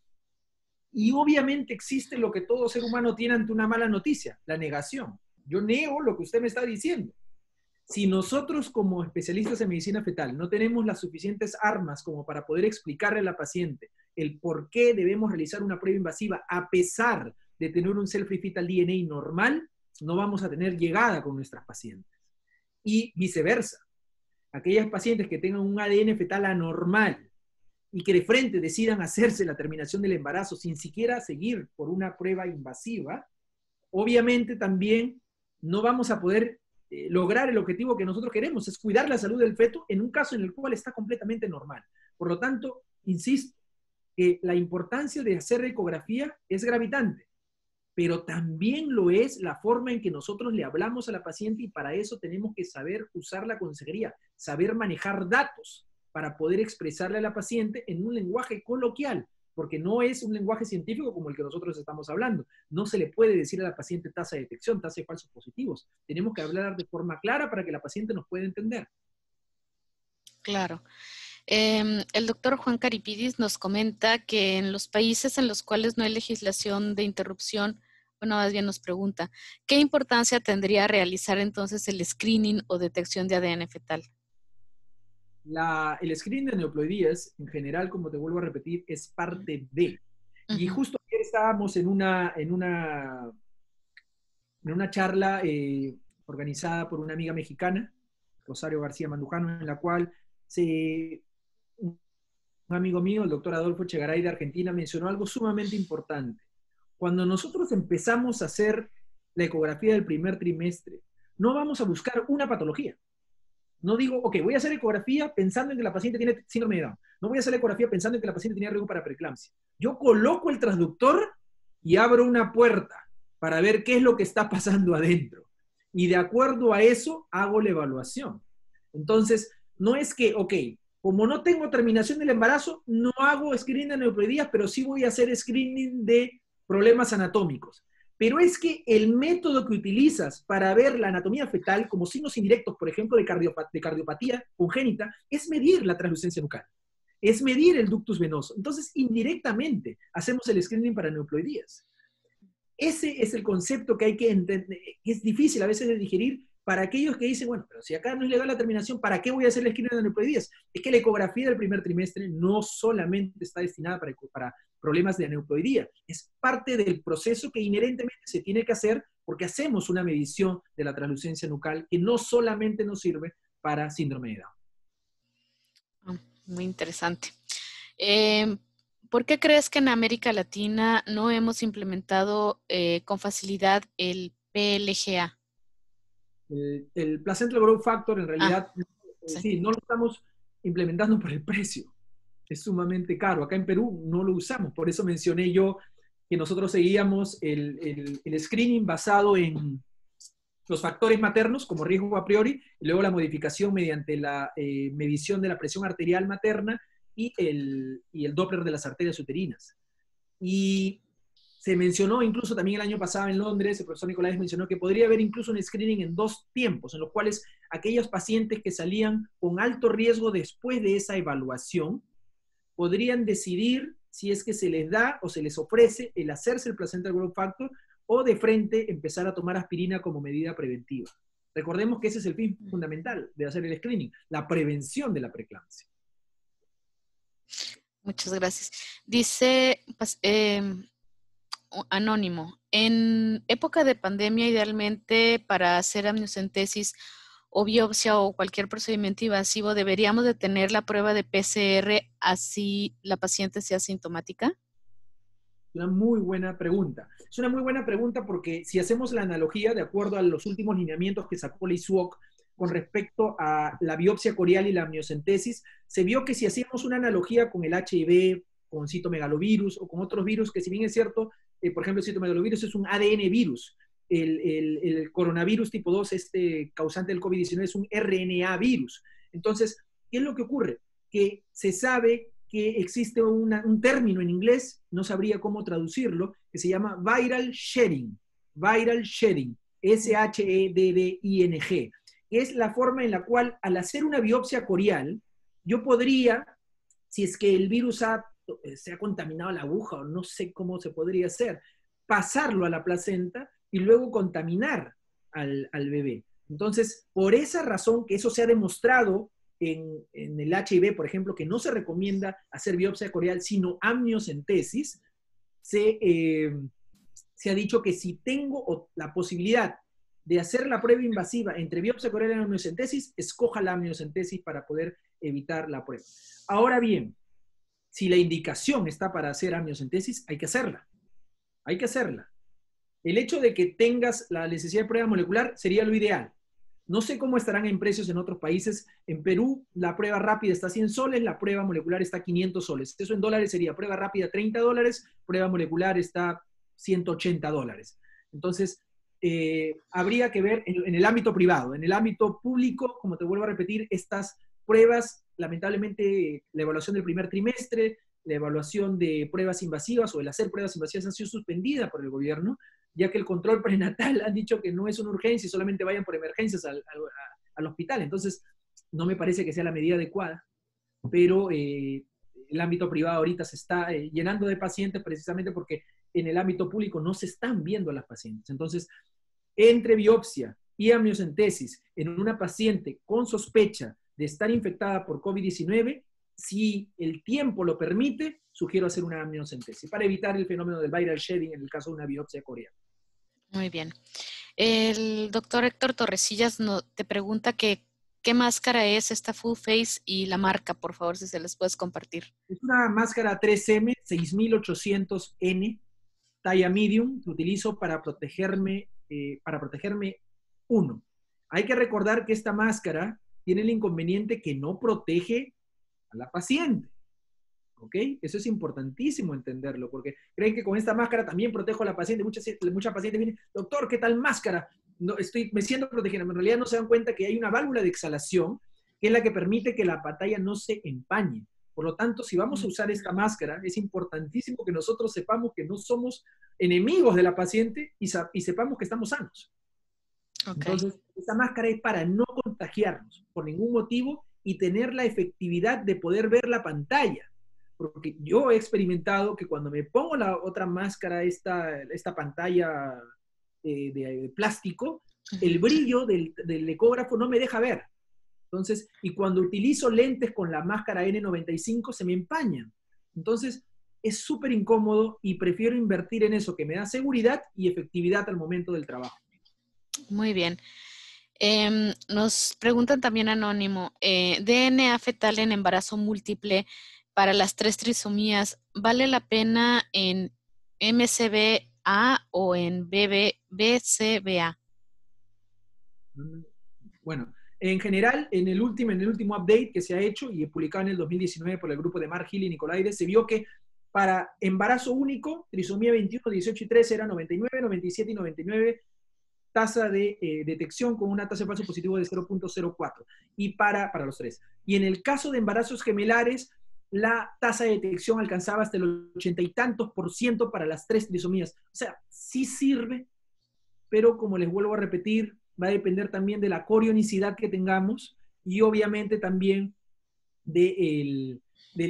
y obviamente existe lo que todo ser humano tiene ante una mala noticia, la negación. Yo nego lo que usted me está diciendo. Si nosotros como especialistas en medicina fetal no tenemos las suficientes armas como para poder explicarle a la paciente el por qué debemos realizar una prueba invasiva a pesar de tener un self-free fetal DNA normal, no vamos a tener llegada con nuestras pacientes. Y viceversa. Aquellas pacientes que tengan un ADN fetal anormal y que de frente decidan hacerse la terminación del embarazo sin siquiera seguir por una prueba invasiva, obviamente también no vamos a poder lograr el objetivo que nosotros queremos, es cuidar la salud del feto en un caso en el cual está completamente normal. Por lo tanto, insisto, que la importancia de hacer ecografía es gravitante. pero también lo es la forma en que nosotros le hablamos a la paciente, y para eso tenemos que saber usar la consejería, saber manejar datos para poder expresarle a la paciente en un lenguaje coloquial, porque no es un lenguaje científico como el que nosotros estamos hablando. No se le puede decir a la paciente tasa de detección, tasa de falsos positivos. Tenemos que hablar de forma clara para que la paciente nos pueda entender. Claro. El doctor Juan Caripidis nos comenta que en los países en los cuales no hay legislación de interrupción, bueno, más bien nos pregunta, ¿qué importancia tendría realizar entonces el screening o detección de ADN fetal? El screening de aneuploidías, en general, como te vuelvo a repetir, es parte de. Y justo ayer estábamos en una charla organizada por una amiga mexicana, Rosario García Mandujano, en la cual un amigo mío, el doctor Adolfo Chegaray de Argentina, mencionó algo sumamente importante. Cuando nosotros empezamos a hacer la ecografía del primer trimestre, no vamos a buscar una patología. No digo, ok, voy a hacer ecografía pensando en que la paciente tiene síndrome de Down. No voy a hacer la ecografía pensando en que la paciente tiene riesgo para preeclampsia. Yo coloco el transductor y abro una puerta para ver qué es lo que está pasando adentro. Y de acuerdo a eso, hago la evaluación. Entonces, no es que, ok, como no tengo terminación del embarazo, no hago screening de aneuploidías, pero sí voy a hacer screening de problemas anatómicos. Pero es que el método que utilizas para ver la anatomía fetal, como signos indirectos, por ejemplo, de cardiopatía congénita, es medir la translucencia nucal, es medir el ductus venoso. Entonces, indirectamente, hacemos el screening para aneuploidías. Ese es el concepto que hay que entender, es difícil a veces de digerir para aquellos que dicen, bueno, pero si acá no es legal la terminación, ¿para qué voy a hacer el screening de aneuploidías? Es que la ecografía del primer trimestre no solamente está destinada para problemas de aneuploidía, es parte del proceso que inherentemente se tiene que hacer porque hacemos una medición de la translucencia nucal que no solamente nos sirve para síndrome de Down. Muy interesante. ¿Por qué crees que en América Latina no hemos implementado con facilidad el PLGA? El Placental Growth Factor, en realidad, sí, no lo estamos implementando por el precio. Es sumamente caro. Acá en Perú no lo usamos. Por eso mencioné yo que nosotros seguíamos el screening basado en los factores maternos como riesgo a priori, y luego la modificación mediante la medición de la presión arterial materna y el Doppler de las arterias uterinas. Y se mencionó incluso también el año pasado en Londres, el profesor Nicolás mencionó que podría haber incluso un screening en 2 tiempos, en los cuales aquellos pacientes que salían con alto riesgo después de esa evaluación podrían decidir si es que se les da o se les ofrece el hacerse el Placental Growth Factor o de frente empezar a tomar aspirina como medida preventiva. Recordemos que ese es el fin fundamental de hacer el screening, la prevención de la preeclampsia. Muchas gracias. Dice Anónimo, en época de pandemia, idealmente para hacer amniocentesis o biopsia o cualquier procedimiento invasivo, ¿deberíamos de tener la prueba de PCR así la paciente sea asintomática? Una muy buena pregunta. Es una muy buena pregunta porque si hacemos la analogía, de acuerdo a los últimos lineamientos que sacó la ISUOC con respecto a la biopsia corial y la amniocentesis, se vio que si hacíamos una analogía con el HIV, con citomegalovirus o con otros virus, que si bien es cierto, por ejemplo, el citomegalovirus es un ADN virus, el coronavirus tipo 2, causante del COVID-19, es un RNA virus. Entonces, ¿qué es lo que ocurre? Que se sabe que existe un término en inglés, no sabría cómo traducirlo, que se llama viral shedding, SHEDDING, que es la forma en la cual al hacer una biopsia corial, yo podría, si es que el virus se ha contaminado la aguja o no sé cómo se podría hacer, pasarlo a la placenta y luego contaminar al bebé. Entonces, por esa razón que eso se ha demostrado en el HIV, por ejemplo, que no se recomienda hacer biopsia corial, sino amniocentesis, se ha dicho que si tengo la posibilidad de hacer la prueba invasiva entre biopsia corial y amniocentesis, escoja la amniocentesis para poder evitar la prueba. Ahora bien, si la indicación está para hacer amniocentesis, hay que hacerla. Hay que hacerla. El hecho de que tengas la necesidad de prueba molecular sería lo ideal. No sé cómo estarán en precios en otros países. En Perú, la prueba rápida está a 100 soles, la prueba molecular está a 500 soles. Eso en dólares sería prueba rápida $30, prueba molecular está $180. Entonces, habría que ver en el ámbito privado. En el ámbito público, como te vuelvo a repetir, estas pruebas, lamentablemente, la evaluación del primer trimestre, la evaluación de pruebas invasivas o el hacer pruebas invasivas han sido suspendidas por el gobierno, ya que el control prenatal han dicho que no es una urgencia y solamente vayan por emergencias al hospital. Entonces, no me parece que sea la medida adecuada, pero el ámbito privado ahorita se está llenando de pacientes precisamente porque en el ámbito público no se están viendo a las pacientes. Entonces, entre biopsia y amniocentesis en una paciente con sospecha de estar infectada por COVID-19, si el tiempo lo permite, sugiero hacer una amniocentesis para evitar el fenómeno del viral shedding en el caso de una biopsia coreana. Muy bien. El doctor Héctor Torresillas te pregunta que qué máscara es esta Full Face y la marca, por favor, si se les puedes compartir. Es una máscara 3M 6800N, talla medium, que utilizo para protegerme. Uno, hay que recordar que esta máscara tiene el inconveniente que no protege a la paciente. ¿Ok? Eso es importantísimo entenderlo, porque creen que con esta máscara también protejo a la paciente. Muchas pacientes vienen, doctor, ¿qué tal máscara? No, me siento protegida. En realidad no se dan cuenta que hay una válvula de exhalación que es la que permite que la pantalla no se empañe. Por lo tanto, si vamos a usar esta máscara, es importantísimo que nosotros sepamos que no somos enemigos de la paciente y sepamos que estamos sanos. Okay. Entonces, esta máscara es para no contagiarnos por ningún motivo y tener la efectividad de poder ver la pantalla. Porque yo he experimentado que cuando me pongo la otra máscara, esta pantalla de plástico, el brillo del ecógrafo no me deja ver. Entonces, y cuando utilizo lentes con la máscara N95 se me empañan. Entonces, es súper incómodo y prefiero invertir en eso que me da seguridad y efectividad al momento del trabajo. Muy bien. Nos preguntan también anónimo, DNA fetal en embarazo múltiple para las 3 trisomías, ¿vale la pena en MCBA o en BCBA? Bueno, en general, en el último update que se ha hecho y publicado en el 2019 por el grupo de Mark Hill y Nicolaides, se vio que para embarazo único, trisomía 21, 18 y 13 era 99, 97 y 99 tasa de detección con una tasa de falso positivo de 0.04 y para los 3. Y en el caso de embarazos gemelares, la tasa de detección alcanzaba hasta el 80 y tantos % para las 3 trisomías. O sea, sí sirve, pero como les vuelvo a repetir, va a depender también de la corionicidad que tengamos y obviamente también del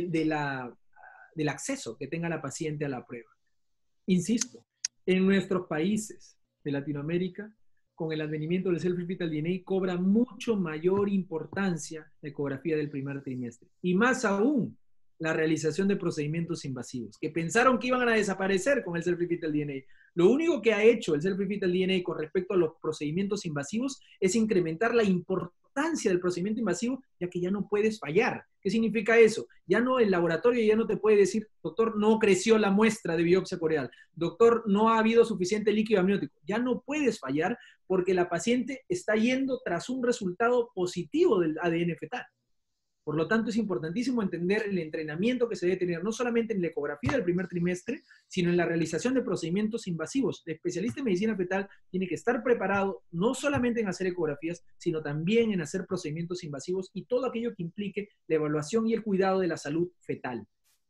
acceso que tenga la paciente a la prueba. Insisto, en nuestros países de Latinoamérica, con el advenimiento del self-repeatal DNA, cobra mucho mayor importancia la ecografía del primer trimestre. Y más aún, la realización de procedimientos invasivos, que pensaron que iban a desaparecer con el self-repeatal DNA. Lo único que ha hecho el self-repeatal DNA con respecto a los procedimientos invasivos es incrementar la importancia del procedimiento invasivo, ya que ya no puedes fallar. ¿Qué significa eso? Ya no, el laboratorio ya no te puede decir, doctor, no creció la muestra de biopsia coreal, doctor, no ha habido suficiente líquido amniótico. Ya no puedes fallar porque la paciente está yendo tras un resultado positivo del ADN fetal. Por lo tanto, es importantísimo entender el entrenamiento que se debe tener, no solamente en la ecografía del primer trimestre, sino en la realización de procedimientos invasivos. El especialista en medicina fetal tiene que estar preparado no solamente en hacer ecografías, sino también en hacer procedimientos invasivos y todo aquello que implique la evaluación y el cuidado de la salud fetal.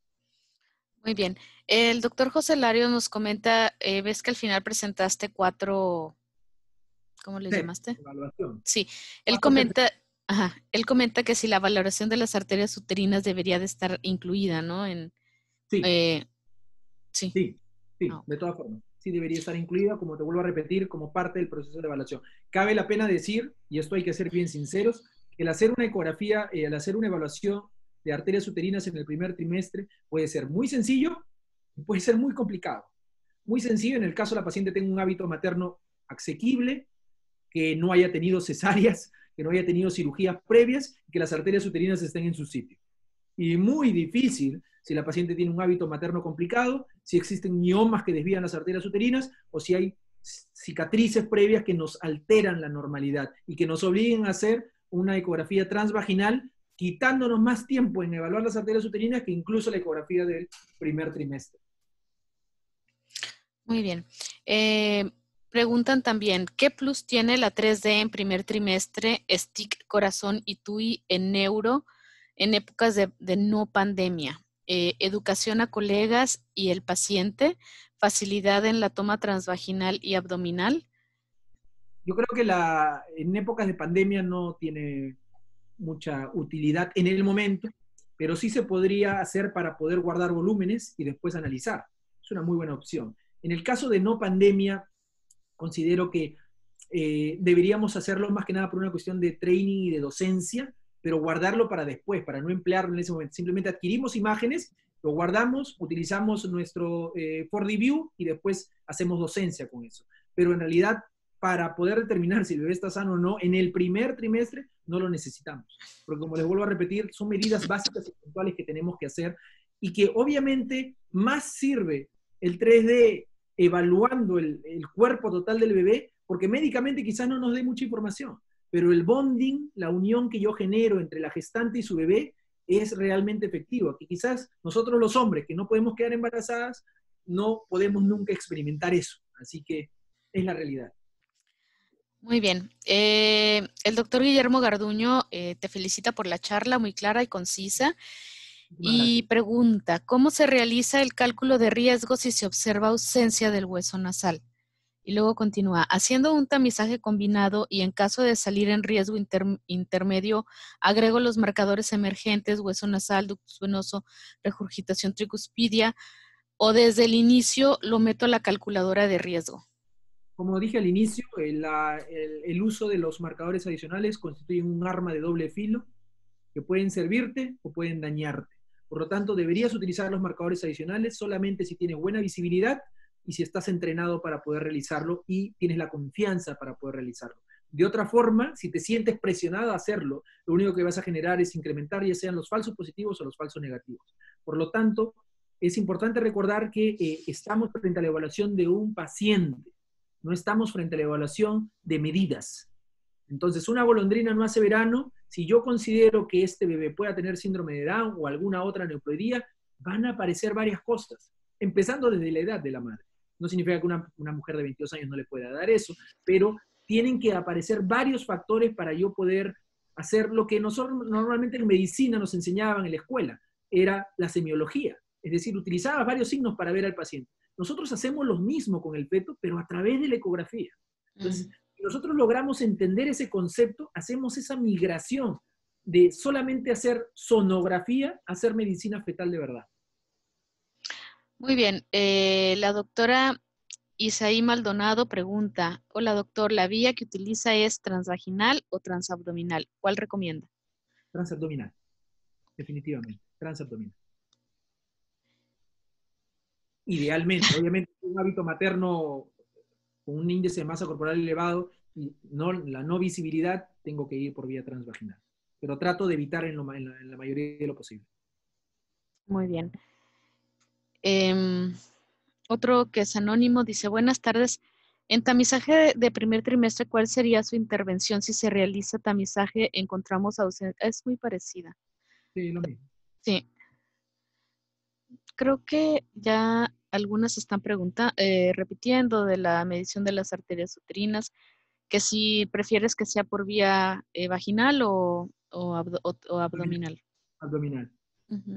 Muy bien. El doctor José Lario nos comenta, ves que al final presentaste 4, ¿cómo le llamaste? Evaluación. Sí, él comenta... Ajá. Él comenta que si la valoración de las arterias uterinas debería de estar incluida, ¿no? Sí. Sí. Sí, de todas formas. Sí debería estar incluida, como te vuelvo a repetir, como parte del proceso de evaluación. Cabe la pena decir, y esto hay que ser bien sinceros, que el hacer una ecografía, el hacer una evaluación de arterias uterinas en el primer trimestre puede ser muy sencillo y puede ser muy complicado. Muy sencillo en el caso la paciente tenga un hábito materno asequible, que no haya tenido cesáreas, que no haya tenido cirugías previas, que las arterias uterinas estén en su sitio. Y muy difícil si la paciente tiene un hábito materno complicado, si existen miomas que desvían las arterias uterinas, o si hay cicatrices previas que nos alteran la normalidad y que nos obliguen a hacer una ecografía transvaginal, quitándonos más tiempo en evaluar las arterias uterinas que incluso la ecografía del primer trimestre. Muy bien. Preguntan también, ¿qué plus tiene la 3D en primer trimestre, STIC, corazón y TUI en neuro en épocas de no pandemia? Educación a colegas y el paciente, facilidad en la toma transvaginal y abdominal. Yo creo que en épocas de pandemia no tiene mucha utilidad en el momento, pero sí se podría hacer para poder guardar volúmenes y después analizar. Es una muy buena opción. En el caso de no pandemia, considero que deberíamos hacerlo más que nada por una cuestión de training y de docencia, pero guardarlo para después, para no emplearlo en ese momento. Simplemente adquirimos imágenes, lo guardamos, utilizamos nuestro 4D View y después hacemos docencia con eso. Pero en realidad, para poder determinar si el bebé está sano o no, en el primer trimestre no lo necesitamos. Porque como les vuelvo a repetir, son medidas básicas y puntuales que tenemos que hacer y que obviamente más sirve el 3D evaluando el cuerpo total del bebé, porque médicamente quizás no nos dé mucha información, pero el bonding, la unión que yo genero entre la gestante y su bebé, es realmente efectivo. Que quizás nosotros los hombres que no podemos quedar embarazadas, no podemos nunca experimentar eso. Así que es la realidad. Muy bien. El doctor Guillermo Garduño te felicita por la charla muy clara y concisa. Y pregunta, ¿cómo se realiza el cálculo de riesgo si se observa ausencia del hueso nasal? Y luego continúa, haciendo un tamizaje combinado y en caso de salir en riesgo intermedio, agrego los marcadores emergentes, hueso nasal, ductus venoso, regurgitación tricuspidia, o desde el inicio lo meto a la calculadora de riesgo. Como dije al inicio, el uso de los marcadores adicionales constituye un arma de doble filo que pueden servirte o pueden dañarte. Por lo tanto, deberías utilizar los marcadores adicionales solamente si tienes buena visibilidad y si estás entrenado para poder realizarlo y tienes la confianza para poder realizarlo. De otra forma, si te sientes presionado a hacerlo, lo único que vas a generar es incrementar ya sean los falsos positivos o los falsos negativos. Por lo tanto, es importante recordar que estamos frente a la evaluación de un paciente, no estamos frente a la evaluación de medidas. Entonces, una golondrina no hace verano. Si yo considero que este bebé pueda tener síndrome de Down o alguna otra neoploidía, van a aparecer varias cosas, empezando desde la edad de la madre. No significa que una mujer de 22 años no le pueda dar eso, pero tienen que aparecer varios factores para yo poder hacer lo que nosotros normalmente en medicina nos enseñaban en la escuela, era la semiología. Es decir, utilizaba varios signos para ver al paciente. Nosotros hacemos lo mismo con el feto, pero a través de la ecografía. Entonces, si nosotros logramos entender ese concepto, hacemos esa migración de solamente hacer sonografía a hacer medicina fetal de verdad. Muy bien. La doctora Isaí Maldonado pregunta, hola doctor, ¿la vía que utiliza es transvaginal o transabdominal? ¿Cuál recomienda? Transabdominal, definitivamente, transabdominal. Idealmente, obviamente, un hábito materno con un índice de masa corporal elevado y la no visibilidad, tengo que ir por vía transvaginal. Pero trato de evitar en la mayoría de lo posible. Muy bien. Otro que es anónimo dice, buenas tardes. En tamizaje de primer trimestre, ¿cuál sería su intervención si se realiza tamizaje? Encontramos ausencia. Es muy parecida. Sí, lo mismo. Sí. Creo que ya algunas están repitiendo de la medición de las arterias uterinas, que si prefieres que sea por vía vaginal o abdominal. Abdominal. Uh-huh.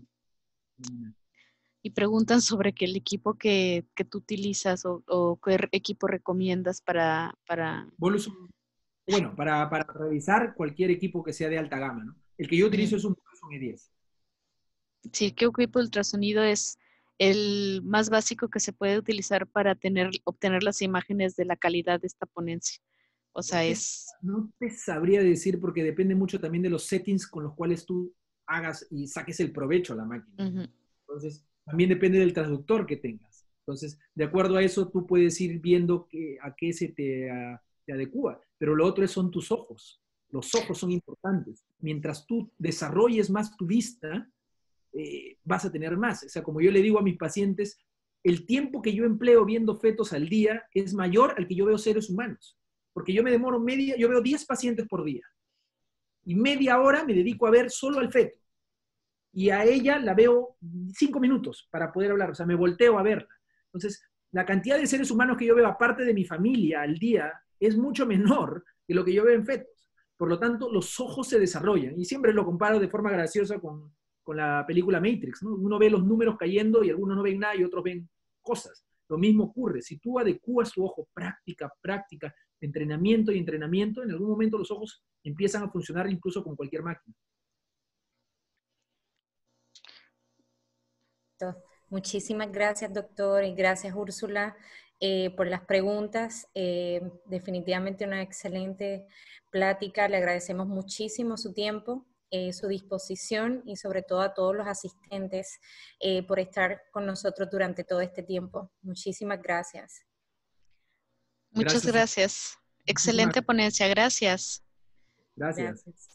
Y preguntan sobre que el equipo que tú utilizas o qué equipo recomiendas para... Bueno, para revisar cualquier equipo que sea de alta gama, ¿no? El que yo utilizo es un Voluson E10. Sí, ¿qué equipo de ultrasonido es el más básico que se puede utilizar para obtener las imágenes de la calidad de esta ponencia? O sea, No te sabría decir porque depende mucho también de los settings con los cuales tú hagas y saques el provecho a la máquina. Uh-huh. Entonces, también depende del traductor que tengas. Entonces, de acuerdo a eso, tú puedes ir viendo a qué se te adecua. Pero lo otro son tus ojos. Los ojos son importantes. Mientras tú desarrolles más tu vista, vas a tener más. O sea, como yo le digo a mis pacientes, el tiempo que yo empleo viendo fetos al día es mayor al que yo veo seres humanos. Porque yo me demoro yo veo 10 pacientes por día. Y media hora me dedico a ver solo al feto. Y a ella la veo 5 minutos para poder hablar. O sea, me volteo a verla. Entonces, la cantidad de seres humanos que yo veo aparte de mi familia al día es mucho menor que lo que yo veo en fetos. Por lo tanto, los ojos se desarrollan. Y siempre lo comparo de forma graciosa con la película Matrix, ¿no? Uno ve los números cayendo y algunos no ven nada y otros ven cosas. Lo mismo ocurre. Si tú adecuas tu ojo, práctica, práctica, entrenamiento y entrenamiento, en algún momento los ojos empiezan a funcionar incluso con cualquier máquina. Muchísimas gracias, doctor, y gracias, Úrsula, por las preguntas. Definitivamente una excelente plática. Le agradecemos muchísimo su tiempo, su disposición y sobre todo a todos los asistentes por estar con nosotros durante todo este tiempo. Muchísimas gracias. Muchas gracias. Excelente ponencia. Gracias. Gracias.